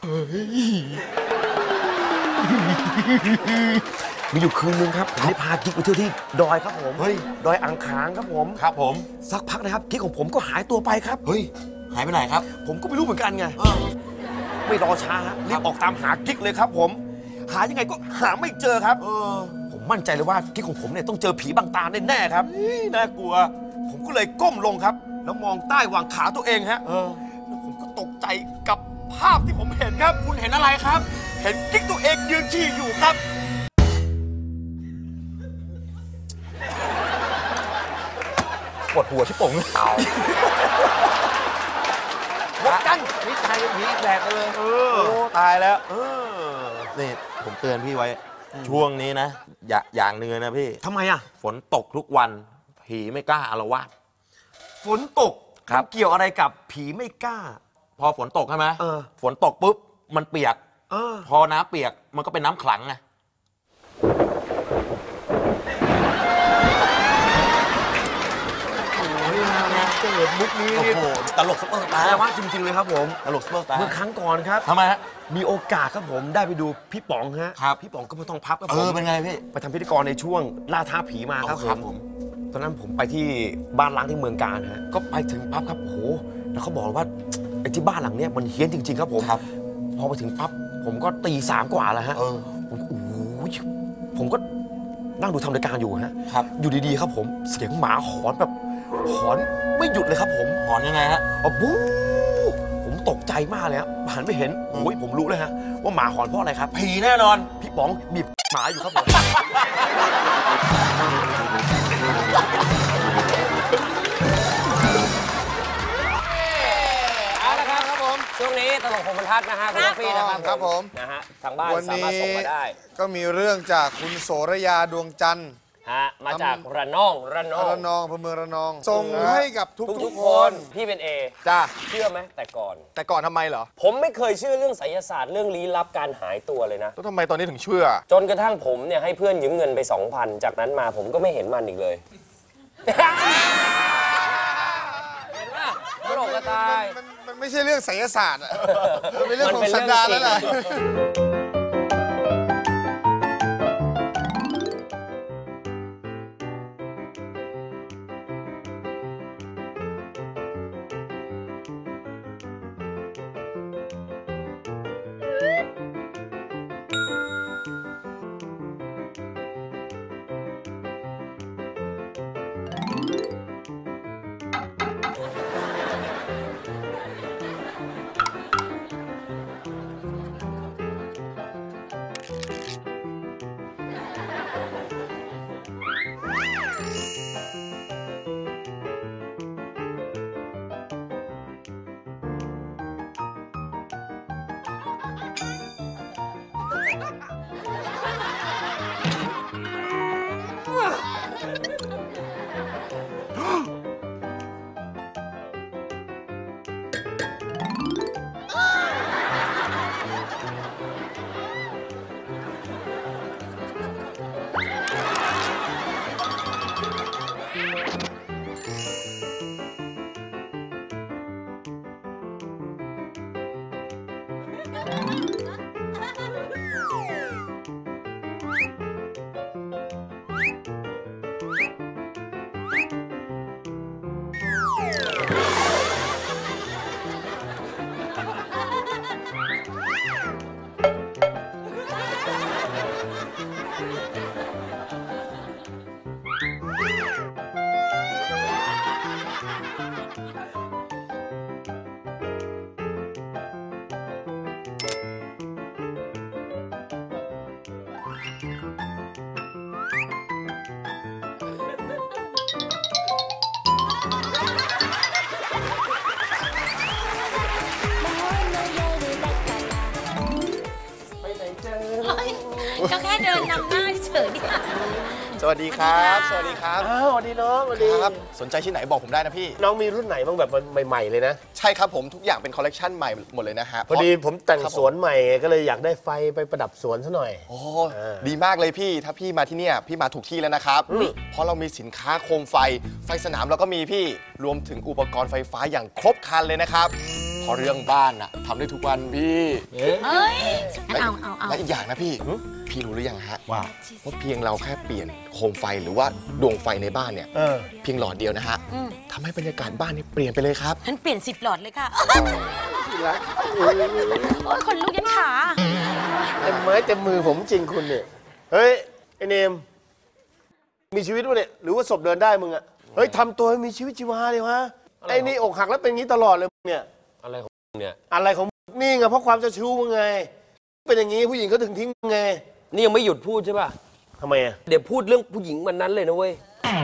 มีอยู่คืนนึงครับผมได้พากิ๊กไปเที่ยวที่ดอยครับผมเฮ้ยดอยอ่างขางครับผมครับผมสักพักนะครับกิ๊กของผมก็หายตัวไปครับเฮ้ยหายไปไหนครับผมก็ไม่รู้เหมือนกันไงไม่รอช้ารีบออกตามหากิ๊กเลยครับผมหายังไงก็หาไม่เจอครับผมมั่นใจเลยว่ากิ๊กของผมเนี่ยต้องเจอผีบังตาแน่ๆครับน่ากลัว ผมก็เลยก้มลงครับแล้วมองใต้วางขาตัวเองฮะแล้วผมก็ตกใจกับภาพที่ผมเห็นครับคุณเห็นอะไรครับ เห็นกิ๊กตัวเองยืนฉี่อยู่ครับปวดหัวชิบป๋งเอาหมดกันนี่ตายเป็นผีแปลกไปเลยโอ้ตายแล้วนี่ผมเตือนพี่ไว้ ช่วงนี้นะ อย่าอย่างเนื้อนะพี่ทำไมอ่ะฝนตกทุกวันผีไม่กล้าอาละวาดฝนตกครับเกี่ยวอะไรกับผีไม่กล้าพอฝนตกใช่ไหมฝนตกปุ๊บมันเปียกเออพอน้ำเปียกมันก็เป็นน้ำขลังไงเจอมุกนี้โอ้โหตลกซุปเปอร์สตาร์แต่ว่าจริงๆเลยครับผมตลกซุปเปอร์สตาร์เมื่อครั้งก่อนครับทำไมฮะมีโอกาสครับผมได้ไปดูพี่ป๋องฮะครับพี่ป๋องก็ไม่ต้องพับครับผมเออเป็นไงพี่ไปทำพิธีกรในช่วงล่าท้าผีมาครับครับผผม มตอนนั้นผมไปที่บ้านล้างที่เมืองการฮะก็ไปถึงปั๊บครับโอ้โหแล้วเขาบอกว่าไอ้ที่บ้านหลังเนี้ยมันเฮี้ยนจริงๆครับผมพอไปถึงปั๊บผมก็ตีสามกว่าแล้วฮะผมโอ้โหผมก็นั่งดูทำรายการอยู่ฮะครับอยู่ดีๆครับผมเสียงหมาหอนแบบหอนไม่หยุดเลยครับผมหอนยังไงฮะอ๋อบู๊ผมตกใจมากเลยครับหันไปเห็นโอ้ยผมรู้เลยฮะว่าหมาหอนเพราะอะไรครับผีแน่นอนพี่ป๋องบีบหมาอยู่ครับผมเอาละครับครับผมช่วงนี้ตลกคมบรรทัดนะฮะคุณฟี่นะครับครับผมนะฮะทางบ้านสามารถส่งมาได้ก็มีเรื่องจากคุณโสระยาดวงจันทร์ฮะมาจากระนองระนองระนองอำเภอเมืองระนองส่งให้กับทุกทุทุกกๆคคนนพี่เป็นเอจ้าเชื่อไหมแต่ก่อนแต่ก่อนทำไมเหรอผมไม่เคยเชื่อเรื่องไสยศาสตร์เรื่องลี้ลับการหายตัวเลยนะแล้วทำไมตอนนี้ถึงเชื่อจนกระทั่งผมเนี่ยให้เพื่อนยืมเงินไป สองพัน จากนั้นมาผมก็ไม่เห็นมันอีกเลยเห็นป่ะตลกกระตายมันมันไม่ใช่เรื่องไสยศาสตร์อะมันเป็นเรื่องของสันดานแล้วล่ะก็แค่เดินนำหน้าเฉยๆสวัสดีครับ สวัสดีครับอ้าวสวัสดีน้องสวัสดีครับ สนใจที่ไหนบอกผมได้นะพี่น้องมีรุ่นไหนบ้างแบบใหม่ๆเลยนะใช่ครับผมทุกอย่างเป็นคอลเลกชันใหม่หมดเลยนะฮะพอดีผมแต่งครับสวนใหม่ก็เลยอยากได้ไฟไปประดับสวนซะหน่อยโอ้ดีมากเลยพี่ ถ้าพี่มาที่เนี่ยพี่มาถูกที่แล้วนะครับ เพราะเรามีสินค้าโคมไฟ ไฟสนามเราก็มีพี่ รวมถึงอุปกรณ์ไฟฟ้าอย่างครบครันเลยนะครับเพราะเรื่องบ้านอะทำได้ทุกวันพี่เอ้ยเอาเอาเอาและอีกอย่างนะพี่ พี่รู้หรือยังฮะว่าว่าเพียงเราแค่เปลี่ยนโคมไฟหรือว่าดวงไฟในบ้านเนี่ยเพียงหลอดเดียวนะฮะทำให้บรรยากาศบ้านนี่เปลี่ยนไปเลยครับฉันเปลี่ยนสิบหลอดเลยค่ะรักโอ้ยคนลุกยันขาเต็มไม้เต็มมือผมจริงคุณเนี่ย เฮ้ย ไอเนม มีชีวิตวะเนี่ย หรือว่าศพเดินได้มึงอะเฮ้ยทำตัวให้มีชีวิตชีวาเลยวะ ไอ้นี่อกหักแล้วเป็นงี้ตลอดเลยเนี่ยอะไรของเนี่ยอะไรของนี่ไงเพราะความเจ้าชู้มึงไง เป็นอย่างงี้ผู้หญิงเขาถึงทิ้งมึงไงนี่ยังไม่หยุดพูดใช่ป่ะทำไมอะเดี๋ยวพูดเรื่องผู้หญิงวันนั้นเลยนะเว้ย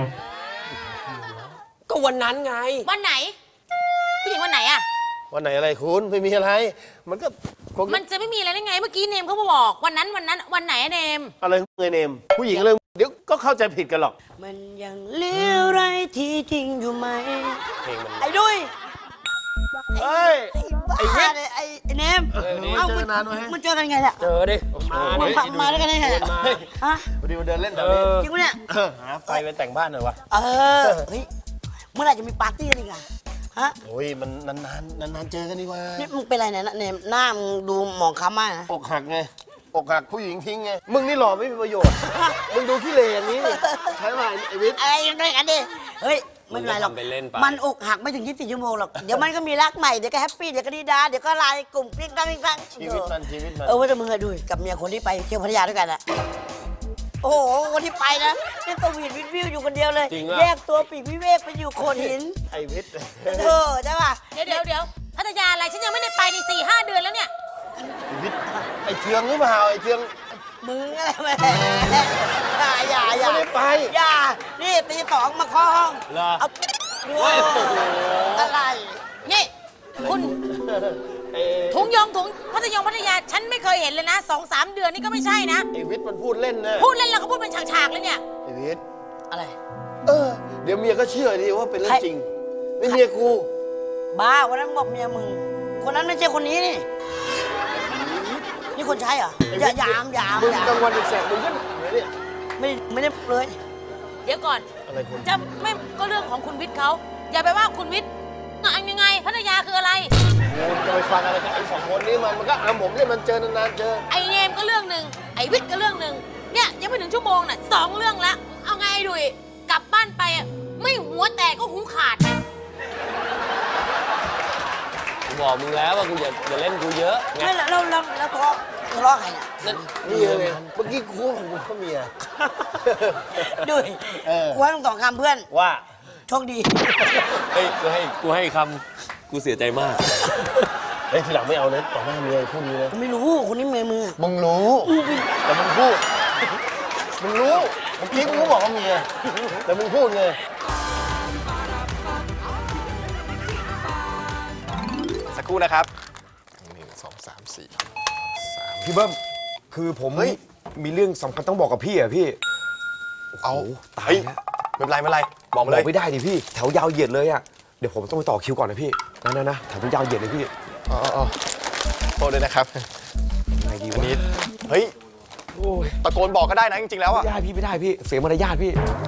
ก็วันนั้นไงวันไหน ผู้หญิงวันไหนอะวันไหนอะไรคุณไม่มีอะไร มันก็คงมันจะไม่มีอะไรได้ไง เมื่อกี้เนมเขาบอก วันนั้นวันนั้นวันไหนอะเนมอะไรเงยเนม ผู้หญิงเลยเดี๋ยวก็เข้าใจผิดกันหรอกมันยังเลี้ยวไรที่จริงอยู่ไหมเพลงมันไอ้ดุยเฮ้ยไอ้บ้าเลยไอ้ไอ้เนมเออนี่เอ้าเจอมันนานไหมมันเจอกันไงเนี่ยเจอดิมึงพักมาด้วยกันได้ไงเนี่ยฮะพอดีมาเดินเล่นแถวนี้จริงปะเนี่ยเออหาไฟไปแต่งบ้านหน่อยวะเออเฮ้ยเมื่อไหร่จะมีปาร์ตี้กันอีกอะฮะโอ้ยมันนานๆนานๆเจอกันดีกว่านี่มึงเป็นไรเนี่ยเนมหน้ามึงดูหมองคล้ำมากนะอกหักไงอกหักผู้หญิงทิ้งไงมึงนี่หล่อไม่มีประโยชน์ มึงดูขี้เหร่อย่างนี้นี่ใช่ไหมไอวิทย์ไอ้ยังไงกันดิเฮ้ยไม่เป็นไรหรอกมึงจะทำไปเล่นไปมันอกหักไม่ถึงยี่สิบสี่ชั่วโมงหรอกเดี๋ยวมันก็มีรักใหม่เดี๋ยวก็แฮปปี้เดี๋ยวก็ดีดาเดี๋ยวก็ไลน์กลุ่มปิ้งตั้งปิ้งตั้งชีวิตมันชีวิตมันเออว่าแต่มึงอะดูกับเมียคนที่ไปเที่ยวพัทยาด้วยกันอะโอ้โหวันที่ไปนะนี่สวีทวิทวิวอยู่คนเดียวเลยจริงอะแยกตัวปีกวิเวกไปอยู่โขดหินไอวิทย์เออใช่ป่ะเดี๋ยวเดี๋ยวเดี๋ยวพัทยาอะไรฉันยังไม่ได้ไปในสี่ห้าเดือนแล้วเนี่ยวิทย์ไอเทืองหรือเปล่าไอเทืองมึงอะไรแม่อย่าอย่าอย่าไม่ได้ไปอย่านี่ตีสองมาเคาะห้องเหรอเอาโอ้ยโอ้โหอะไรนี่คุณถุงยงถุงพัทยงพัทยาฉันไม่เคยเห็นเลยนะสองสามเดือนนี่ก็ไม่ใช่นะไอวิทย์มันพูดเล่นนะพูดเล่นแล้วก็พูดเป็นฉากๆเลยเนี่ยไอวิทย์อะไรเออ เดี๋ยวเมียก็เชื่อดีว่าเป็นเรื่องจริงเป็นเมียกูบ้าวันนั้นบอกเมียมึงคนนั้นไม่ใช่คนนี้นี่นี่คนใช้เหรออย่ายามยามมึงยามกลางวันแสกๆมึงก็เนี่ยไม่ไม่ได้เลยเดี๋ยวก่อนอะไรคุณจะไม่ก็เรื่องของคุณวิทย์เขาอย่าไปว่าคุณวิทย์งานยังไงพัทยาคืออะไรมึงจะไปฟังอะไรกับไอ้สองคนนี้มันมันก็อามผมเนี่ยมันเจอนานๆเจอไอเนมก็เรื่องหนึ่งไอวิทย์ก็เรื่องหนึ่งเนี่ยยังไม่ถึงชั่วโมงน่ะสองเรื่องแล้วเอาไงดุยกลับบ้านไปอ่ะไม่หัวแตกก็หูขาดกูบอกมึงแล้วว่ากูอย่าอย่าเล่นกูเยอะไงไม่แล้วแล้วแล้วแล้วทะเลาะทะเลาะใครเนี่ยนั่นเมียเลยเมื่อกี้กูของกูก็เมียดุยกูให้มึงสองคำเพื่อนว่าโชคดีเฮ้ยกูให้กูให้คำกูเสียใจมากเฮ้ยทีหลังไม่เอานะต่อหน้าเมียพวกนี้นะไม่รู้คนนี้เมียมือมึงรู้แต่มึงพูดมึงรู้เมื่อกี้กูก็บอกว่าเมียแต่มึงพูดไงสักครู่นะครับหนึ่งสองสามสี่พี่เบิ้มคือผมมีเรื่องสำคัญต้องบอกกับพี่อะพี่เอาตายแล้วไม่เป็นไรไม่เป็นไรบอกมาเลยบอกไม่ได้ดิพี่แถวยาวเหยียดเลยอะเดี๋ยวผมต้องไปต่อคิวก่อนนะพี่นะนะนะแถวยาวเหยียดเลยพี่อ๋ออ๋อโทษด้วยนะครับยังไงดีวะนิดเฮ้ยตะโกนบอกก็ได้นะจริงๆแล้วอะไม่ได้พี่ไม่ได้พี่เสียมารยาทพี่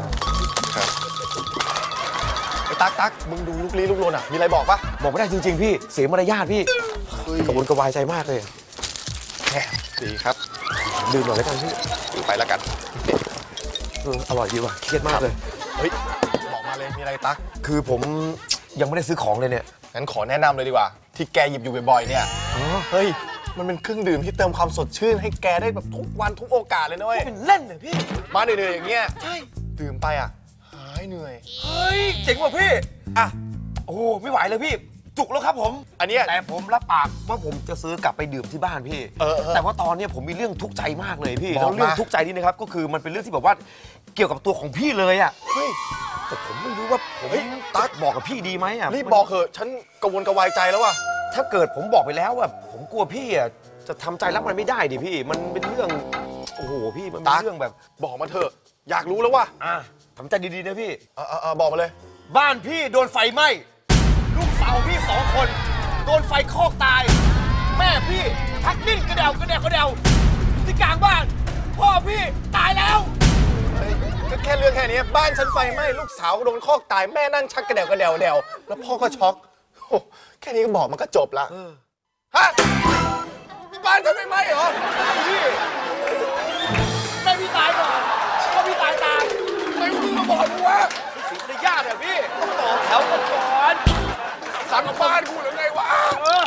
ไอ้ตั๊กตั๊กมึงดูลูกลี้ลูกลนอะมีอะไรบอกปะบอกไม่ได้จริงๆพี่เสียมารยาทพี่กระวนกระวายใจมากเลยดีครับดื่มหน่อยแล้วกันพี่ดูไปแล้วกันเอออร่อยดีว่ะเครียดมากเลยเฮ้ยบอกมาเลยมีอะไรตั๊กคือผมยังไม่ได้ซื้อของเลยเนี่ยงั้นขอแนะนำเลยดีกว่า ที่แกหยิบอยู่บ่อยๆเนี่ยเฮ้ยมันเป็นเครื่องดื่มที่เติมความสดชื่นให้แกได้แบบทุกวันทุกโอกาสเลยนะเว้ยเป็นเล่นเลยพี่มาเหนื่อยๆอย่างเงี้ยใช่ดื่มไปอ่ะหายเหนื่อยเฮ้ยเจ๋งว่ะพี่อ่ะโอ้ไม่ไหวเลยพี่จุกแล้วครับผมอันเนี้ยแต่ผมรับปากว่าผมจะซื้อกลับไปดื่มที่บ้านพี่เออเออแต่ว่าตอนเนี้ยผมมีเรื่องทุกข์ใจมากเลยพี่บอกแล้วเรื่องมาทุกข์ใจนี้นะครับก็คือมันเป็นเรื่องที่แบบว่าเกี่ยวกับตัวของพี่เลยอ่ะเฮ้ยแต่ผมไม่รู้ว่าผมเฮ้ยตั๊กบอกกับพี่ดีไหมอ่ะรีบบอกเถอะฉันกระวนกระวายใจแล้วว่ะถ้าเกิดผมบอกไปแล้วอ่ะผมกลัวพี่อ่ะจะทำใจรับมันไม่ได้ดิพี่ มันเป็นเรื่องโอ้โหพี่มันเป็นเรื่องแบบบอกมาเถอะอยากรู้แล้วว่ะอ่ะทำใจดีๆนะพี่เออเออเออบอกมาเลยบ้านพี่โดนไฟไหม้ลูกสาวพี่สองคนโดนไฟคอกตาย แม่พี่ชักดิ้นกระเดวกระเดวกระเดวที่กลางบ้าน พ่อพี่ตายแล้วเฮ้ยก็แค่เรื่องแค่นี้บ้านฉันไฟไหม้ลูกสาวโดนคอกตายแม่นั่งชักกระเดวกระเดวเดวแล้วพ่อก็ช็อกโอ้แค่นี้ก็บอกมันก็จบละฮะบ้านฉันไม่ไหม้เหรอพี่แม่พี่ตายก่อนพ่อพี่ตายตามไม่รู้มาบอกกูว่าสิ่งในญาติอะพี่ต้องต่อแถวกันก่อนสั่งบ้านกูหรือไงวะเออ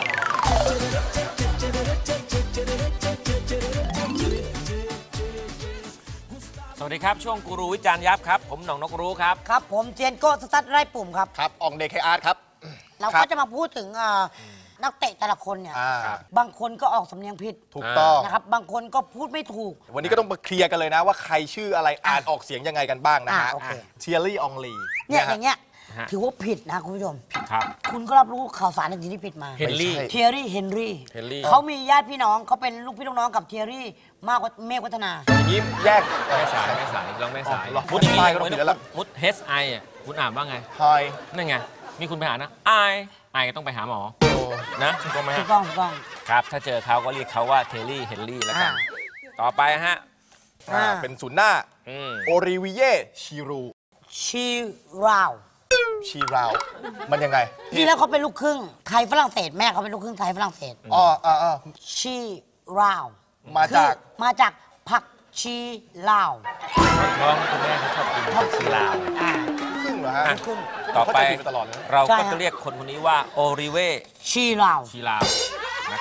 สวัสดีครับ ช่วงกูรูวิจารณ์ยับครับ ผมหน่องนกรู้ครับครับผมเจนโก้สตัดไร่ปุ่มครับครับอองเดคอาร์ตครับเราก็จะมาพูดถึงเอ่อนักเตะแต่ละคนเนี่ยอ่าบางคนก็ออกสำเนียงผิดถูกต้องนะครับบางคนก็พูดไม่ถูกวันนี้ก็ต้องมาเคลียร์กันเลยนะว่าใครชื่ออะไรอ่านออกเสียงยังไงกันบ้างนะฮะอ่าโอเคเทียรี่อองลีเนี่ยอย่างเงี้ยฮะถือว่าผิดนะคุณผู้ชมครับคุณก็รับรู้ข่าวสารในสิ่งที่ผิดมาเฮนรี่เทียรี่เฮนรี่เฮนรี่เขามีญาติพี่น้องเขาเป็นลูกพี่ลูกน้องกับเทียรี่มากกว่าเมฆวัฒนาอย่างนี้แยกแม่สายแม่สายลองแม่สายอ๋อเหรอมุดอย่างป้ายนี้ก็ต้องผิดแล้วล่ะมุด H I อ่ะคุณอ่านว่าไงไฮนั่นไงนี่คุณไปหานะ I I ก็ต้องไปหาหมอนะถูกต้องไหมถูฮะกต้องถูกต้องครับ ถ้าเจอเขาก็เรียกเขาว่าเทลลี่เฮนรี่แล้วกัน ต่อไปฮะอ่าเป็นศูนย์หน้าอืมโอริวิเย่ชิรูชีราวชีราว มันยังไงที่แล้วเขาเป็นลูกครึ่งไทยฝรั่งเศสแม่เขาเป็นลูกครึ่งไทยฝรั่งเศสอ๋ออ๋ออ๋อชีราวมาจากคือมาจากผักชีลาวท้องคุณแม่เขาชอบกินผักชีลาวอ่าครึ่งเหรอฮะอ่ะครึ่งต่อไปเข้าใจผิดมาตลอดเลยเราใช่ก็ฮะจะเรียกคนคนนี้ว่าโอริเวชีลาวชีลาวนะครับ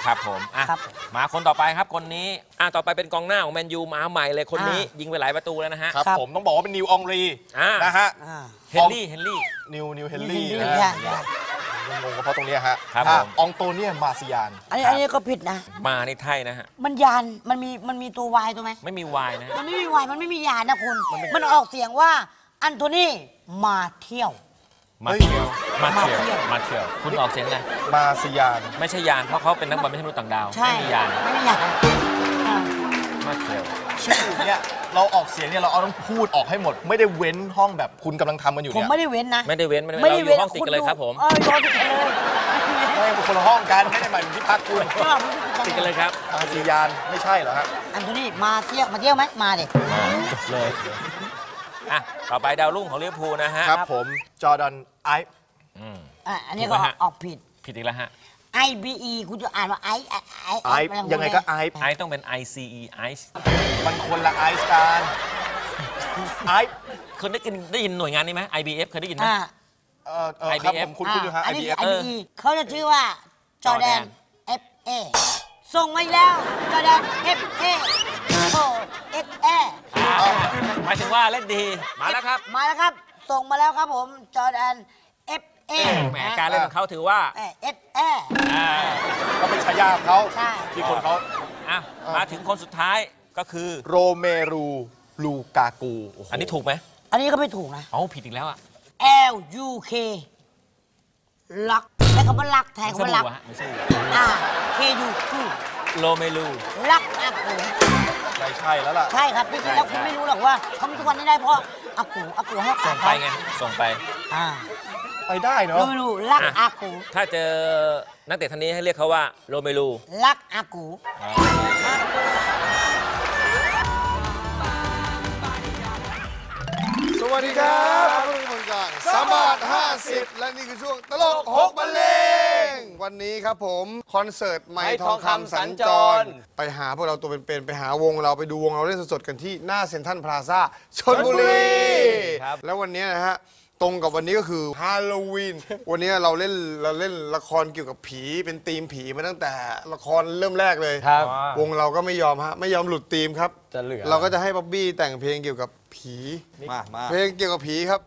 ครับผมอ่ะมาคนต่อไปครับคนนี้อ่ะต่อไปเป็นกองหน้าของแมนยูมาใหม่เลยคนนี้ยิงไปหลายประตูแล้วนะฮะครับผมต้องบอกว่าเป็นนิวอองรีนะฮะเฮนรี่เฮนรี่นิวนิวเฮนรี่เฮนรี่นะใช่งงก็เพราะตรงเนี้ยฮะครับอ่ะผมอองโตเนียมาซิยานอันนี้อันนี้ก็ผิดนะมาในไทยนะฮะมันยานมันมีมันมีตัววายตัวไหมไม่มีวายนะฮะมันไม่มีวายมันไม่มียานนะคุณ มันออกเสียงว่าอันโทนีมาเที่ยวมาเที่ยวมาเที่ยวมาเที่ยวคุณออกเสียงไงมาซิยานไม่ใช่ยานเพราะเขาเป็นนักบอลไม่ใช่มนุษย์ต่างดาวใช่ไม่มียานไม่มียานอ่ามาเที่ยวชื่อเนี่ยเราออกเสียงเนี่ยเราเอาต้องพูดออกให้หมด ไม่ได้เว้นห้องแบบคุณกำลังทำมันอยู่ผมเนี่ยไม่ได้เว้นนะไม่ได้เว้นไม่ได้เว้นเราอยู่ห้องติดกันเลยครับผมเอออยู่ห้องติดกันเลยไม่เป็นคนละห้องกันไม่ได้หมายถึงที่พักคุณติดกันเลยครับมาซิยานไม่ใช่เหรอฮะอันโทนีมาเที่ยวมาเที่ยวไหมมาดิจบเลยอ่ะต่อไปดาวรุ่งของลิเวอร์พูลนะฮะครับผมจอร์แดนไอฟ์อืมอ่ะอันนี้ก็ออกผิดผิดอีกแล้วฮะไอ บี อี คุณจะอ่านว่าไอไอไอไอฟ์ยังไงก็ไอฟ์ไอต้องเป็น ไอ ซี อี ไอซ์มันคนละไอซ์กันไอฟ์เคยได้ยินได้ยินหน่วยงานนี้ไหม ไอ บี เอฟ เคยได้ยินไหมอ่าเออเออครับผมคุณคุณอยู่ฮะอันนี้ไอคือบีไอเอฟบีอีเขาจะชื่อว่าจอร์แดน เอฟ เอ ส่งมาอีกแล้วจอร์แดน เอฟ เอ โอ เอส เอหมายถึงว่าเล่นดีมาแล้วครับมาแล้วครับ ส่งมาแล้วครับผมจอร์แดน เอฟ เอแหมการเล่นของเขาถือว่าเอส เอก็เป็นฉายาของเขาใช่ที่คนเขาอ่ะมาถึงคนสุดท้ายก็คือโรเมรูลูกากูโโหอันนี้ถูกไหมอันนี้ก็ไม่ถูกนะเอ้าผิดอีกแล้วอ่ะ L U K ลักใช้คำว่าลักแทนคำว่าลักไม่ใช่อ่า K U คือโรเมลูลักอากูไม่ใช่แล้วล่ะใช่ครับจริงๆแล้วคุณไม่รู้หรอกว่าเขาทุกวันนี้ได้เพราะอากูอากูให้ส่งไปไงส่งไปอ่าไปได้เนาะโรเมลูลักอากูถ้าเจอนักเตะท่านนี้ให้เรียกเขาว่าโรเมลูลักอากูสวัสดีครับทุกคนกันสามบาทห้าสิบและนี่คือช่วงตลกหกบรรเลงวันนี้ครับผมคอนเสิร์ตไม้ทองคำสัญจร ไปหาพวกเราตัวเป็นๆไปหาวงเราไปดูวงเราเล่นสดๆกันที่หน้าเซ็นทรัลพลาซ่าชลบุรีแล้ววันนี้นะฮะตรงกับวันนี้ก็คือฮาโลวีนวันนี้เราเล่นเราเล่นละครเกี่ยวกับผีเป็นธีมผีมาตั้งแต่ละครเริ่มแรกเลยวงเราก็ไม่ยอมฮะไม่ยอมหลุดธีมครับจะเหลือเราก็จะให้บ๊อบบี้แต่งเพลงเกี่ยวกับผีมามาเพลงเกี่ยวกับผีครับ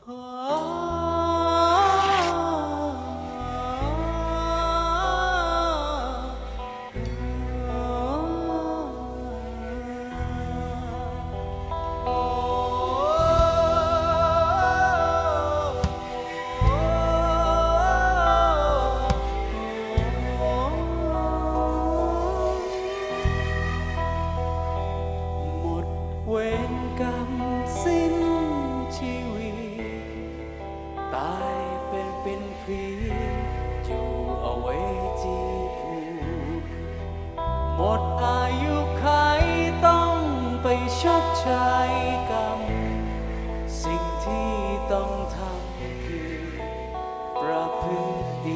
เวรกรรมสิ้นชีวิตตายเป็นเป็นผีอยู่เอาไว้จีผูกหมดอายุไขต้องไปชดใช้กรรมสิ่งที่ต้องทำคือประพฤติดี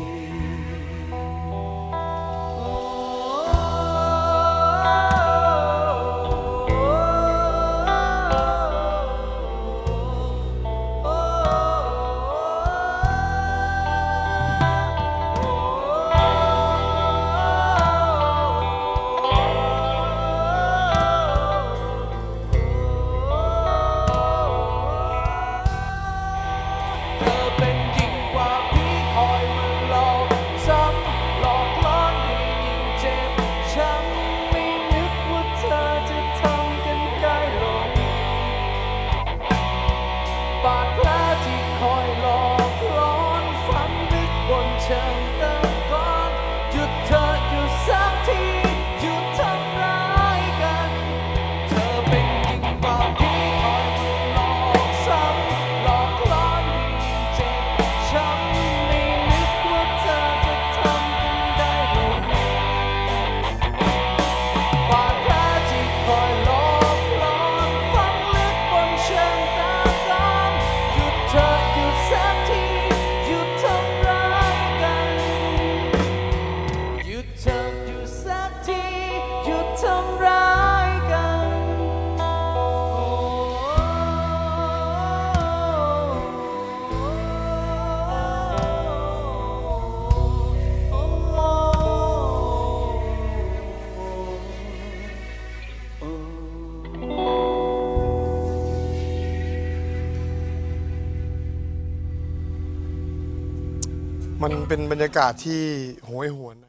มันเป็นบรรยากาศที่โหยหวนนะ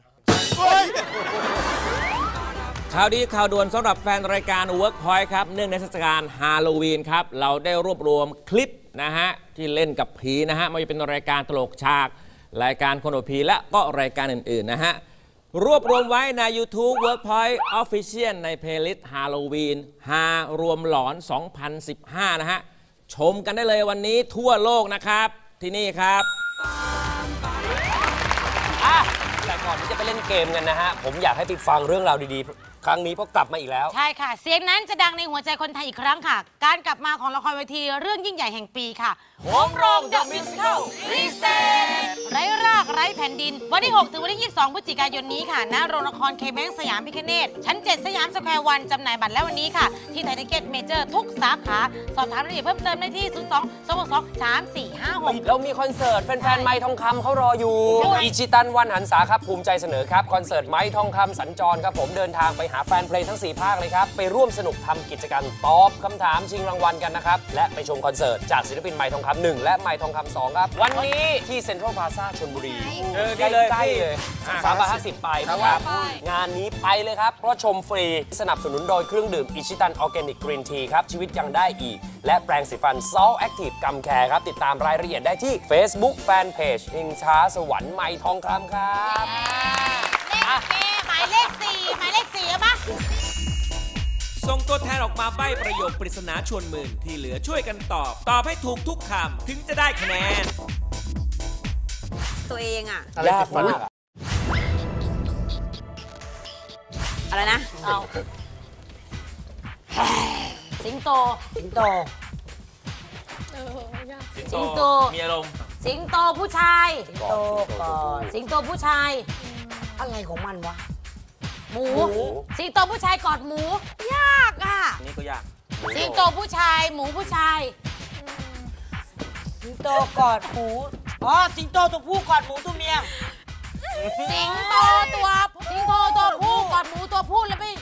ข่าวดีข่าวด่วนสำหรับแฟนรายการ Workpoint ครับเนื่องในเทศกาลฮาโลวีนครับเราได้รวบรวมคลิปนะฮะที่เล่นกับผีนะฮะไม่ว่าจะเป็นรายการตลกฉากรายการคนอวดผีและก็รายการอื่นๆนะฮะรวบรวมไว้ใน YouTube Workpoint Official ในเพลย์ลิสต์ฮาโลวีนฮารวมหลอน สองพันสิบห้า นะฮะชมกันได้เลยวันนี้ทั่วโลกนะครับที่นี่ครับอ่ะแต่ก่อนที่จะไปเล่นเกมกันนะฮะผมอยากให้ไปฟังเรื่องราวดีๆครั้งนี้เพราะกลับมาอีกแล้วใช่ค่ะเสียงนั้นจะดังในหัวใจคนไทยอีกครั้งค่ะการกลับมาของละครเวทีเรื่องยิ่งใหญ่แห่งปีค่ะโหมโรง The Musical Reset ไร้รากไร้แผ่นดินวันที่หกถึงวันที่ยี่สิบสองพฤศจิกายนนี้ค่ะณโรงละครเคแบงสยามพิคเนตชั้นเจ็ดสยามสแควร์วันจำหน่ายบัตรแล้ววันนี้ค่ะที่ไทยทิเก็ตเมเจอร์ทุกสาขาสอบถามรายละเอียดเพิ่มเติมได้ที่ ศูนย์ สอง สอง สอง สาม สี่ ห้า หกแล้วมีคอนเสิร์ตแฟนๆไม้ทองคำเขารออยู่อิชิตันวันหันษาครับภูมิใจเสนอครับคอนเสิร์ตไม้ทองคำสัญจรครับผมเดินทางไปหาแฟนเพลงทั้งสี่ภาคเลยครับไปร่วมสนุกทำกิจกรรมตอบคำถามชิงรางวัลกันนะครับและไปชมคอนเสิร์ตจากศิลปินไม้ทองคำหนึ่งและไม้ทองคำสองครับวันนี้ที่เซ็นทรัลพลาซ่าชลบุรีใกล้ๆเลยสามบาทห้าสิบไปครับงานนี้ไปเลยครับเพราะชมฟรีสนับสนุนโดยเครื่องดื่มอิชิตันออร์แกนิกกรีนทีครับชีวิตยังได้อีกและแปรงสีฟันซอลแอคทีฟกัมแคร์ครับติดตามรายละเอียดได้ที่ Facebook Fanpage หิงช้าสวรรค์ไม้ทองคำครับหมายเลขสี่หมายเลขสี่ปะส่งตัวแทนออกมาใบ้ประโยคปริศนาชวนหมื่นที่เหลือช่วยกันตอบตอบให้ถูกทุกคำถึงจะได้คะแนนตัวเองอ่ะยากมากอะไรนะเอาสิงโตสิงโตสิงโตมีอารมณ์สิงโตผู้ชายสิงโตก่อนสิงโตผู้ชายอะไรของมันวะหมูสิงโตผู้ชายกอดหมูยากอ่ะนี่ก็ยากสิงโตผู้ชายหมูผู้ชายสิงโตกอดหมูอ๋อสิงโตตัวผู้กอดหมูตัวเมียสิงโตตัวสิงโตตัวผู้กอดหมูตัวผู้แล้วไป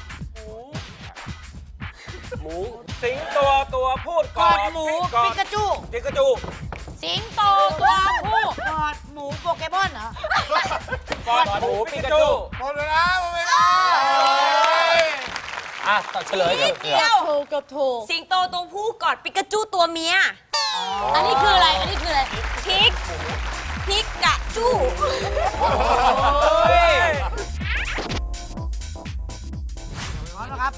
หมูสิงโตตัวผู้กอดหมูปิกาจูปิกาจูสิงโตตัวผู้กอดหมูโปเกมอนเหรอกอดหมูปิกาจูหมดเวลาหมดเวลาอ่ะต่อเฉลยกันเดียวถูกกับถูกสิงโตตัวผู้กอดปิกาจูตัวเมียอันนี้คืออะไรอันนี้คืออะไรพิกพิกกะจูพร้อมนะครับ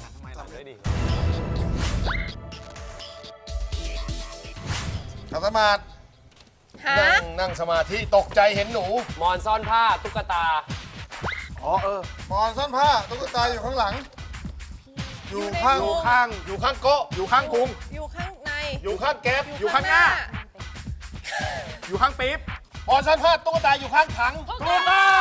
ขับสมาธินั่งนั่งสมาธิตกใจเห็นหนูมอนซ่อนผ้าตุ๊กตาอ๋อเออมอนซ่อนผ้าตุ๊กตาอยู่ข้างหลังอยู่ข้างอยู่ข้างอยู่ข้างโกะอยู่ข้างกุงอยู่ข้างในอยู่ข้างแก๊บอยู่ข้างหน้าอยู่ข้างปี๊บมอนซ่อนผ้าตุ๊กตาอยู่ข้างถังตุ๊กตา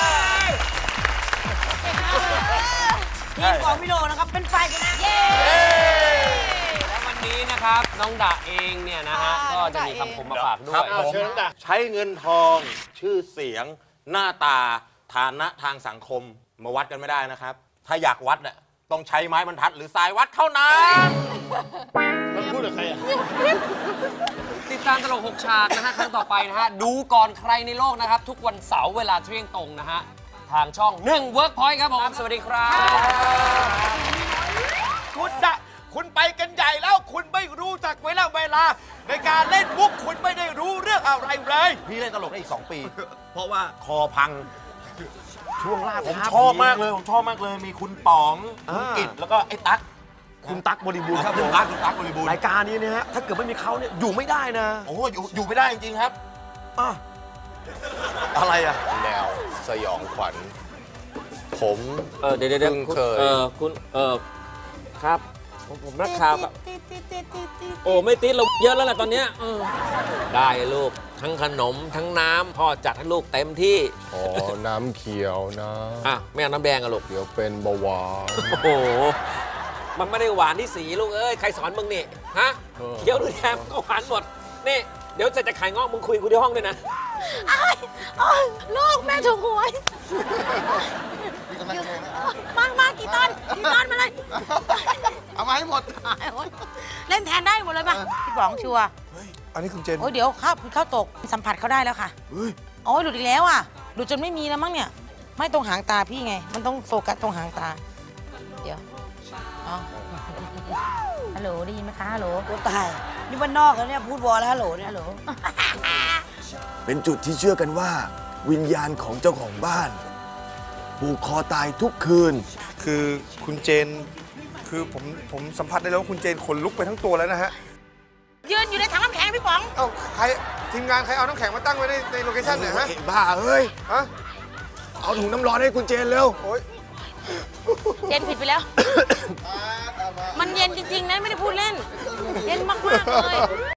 ทีมของพี่โดนะครับเป็นฝ่ายชนะเย้แล้ววันนี้นะครับน้องดาเองเนี่ยนะฮะก็จะมีคำคมมาฝากด้วยใช้เงินทองชื่อเสียงหน้าตาฐานะทางสังคมมาวัดกันไม่ได้นะครับถ้าอยากวัดเนี่ยต้องใช้ไม้บรรทัดหรือสายวัดเท่านั้นมันพูดกับใครอ่ะติดตามตลกหกฉากนะฮะครั้งต่อไปนะฮะดูก่อนใครในโลกนะครับทุกวันเสาร์เวลาเที่ยงตรงนะฮะทางช่องหนึ่ง Workpoint ครับผมสวัสดีครับคุณดะคุณไปกันใหญ่แล้วคุณไม่รู้จักเวลาเวลาในการเล่นมุกคุณไม่ได้รู้เรื่องอะไรเลยพี่เล่นตลกได้อีกสองปีเพราะว่าคอพังช่วงล่าผมชอบมากเลยผมชอบมากเลยมีคุณป๋องคุณกิตแล้วก็ไอ้ตั๊กคุณตั๊กบริบูรณ์ครับคุณตั๊กคุณตั๊กบริบูรณ์รายการนี้นะฮะถ้าเกิดไม่มีเขาเนี่ยอยู่ไม่ได้นะโอ้อยู่อยู่ไม่ได้จริงๆครับอ่ะอะไรอ่ะแนวสยองขวัญผมเออเดี๋ยวเดี๋ยวเคยเออคุณเออครับผมผมนักข่าวครับโอ้ไม่ติดเราเยอะแล้วแหละตอนเนี้ยได้ลูกทั้งขนมทั้งน้ำพ่อจัดให้ลูกเต็มที่อ๋อน้ำเขียวนะอ่ะไม่เอาน้ำแดงอะลูกเดี๋ยวเป็นเบาหวานโอ้โหมันไม่ได้หวานที่สีลูกเอ้ยใครสอนมึงนี่ฮะเขียวหรือแดงก็หวานหมดนี่เดี๋ยวจะจะขายงอกมึงคุยกูที่ห้องด้วยนะลูกแม่ถูกหวยมากมากกี่ต้นกี่ต้นมาเลยเอามาให้หมดเล่นแทนได้หมดเลยป่ะพี่ป๋องชัวร์อันนี้คุณเจนโอ้เดี๋ยวข้าวข้าวตกสัมผัสเขาได้แล้วค่ะอ๋อหลุดอีกแล้วอ่ะหลุดจนไม่มีแล้วมั้งเนี่ยไม่ตรงหางตาพี่ไงมันต้องโฟกัสตรงหางตาเดี๋ยวอ๋อฮัลโหลได้ยินไหมคะฮัลโหลกูตายนี่มันนอกแล้วเนี่ยพูดวอลแล้วฮัลโหลเนี่ยฮัลโหลเป็นจุดที่เชื่อกันว่า วิญญาณของเจ้าของบ้านผูกคอตายทุกคืนคือคุณเจนคือผมผมสัมผัสได้แล้วว่าคุณเจนขนลุกไปทั้งตัวแล้วนะฮะยืนอยู่ในถังน้ำแข็งพี่ป๋องเอ้าใครทีมงานใครเอาน้ำแข็งมาตั้งไว้ในในโลเคชั่นเนี่ยฮะบ้าเฮ้ยฮะเอาถุงน้ำร้อนให้คุณเจนเร็วโอ๊ยเย็นผิดไปแล้ว มันเย็นจริงๆนะไม่ได้พูดเล่น เย็นมากๆเลย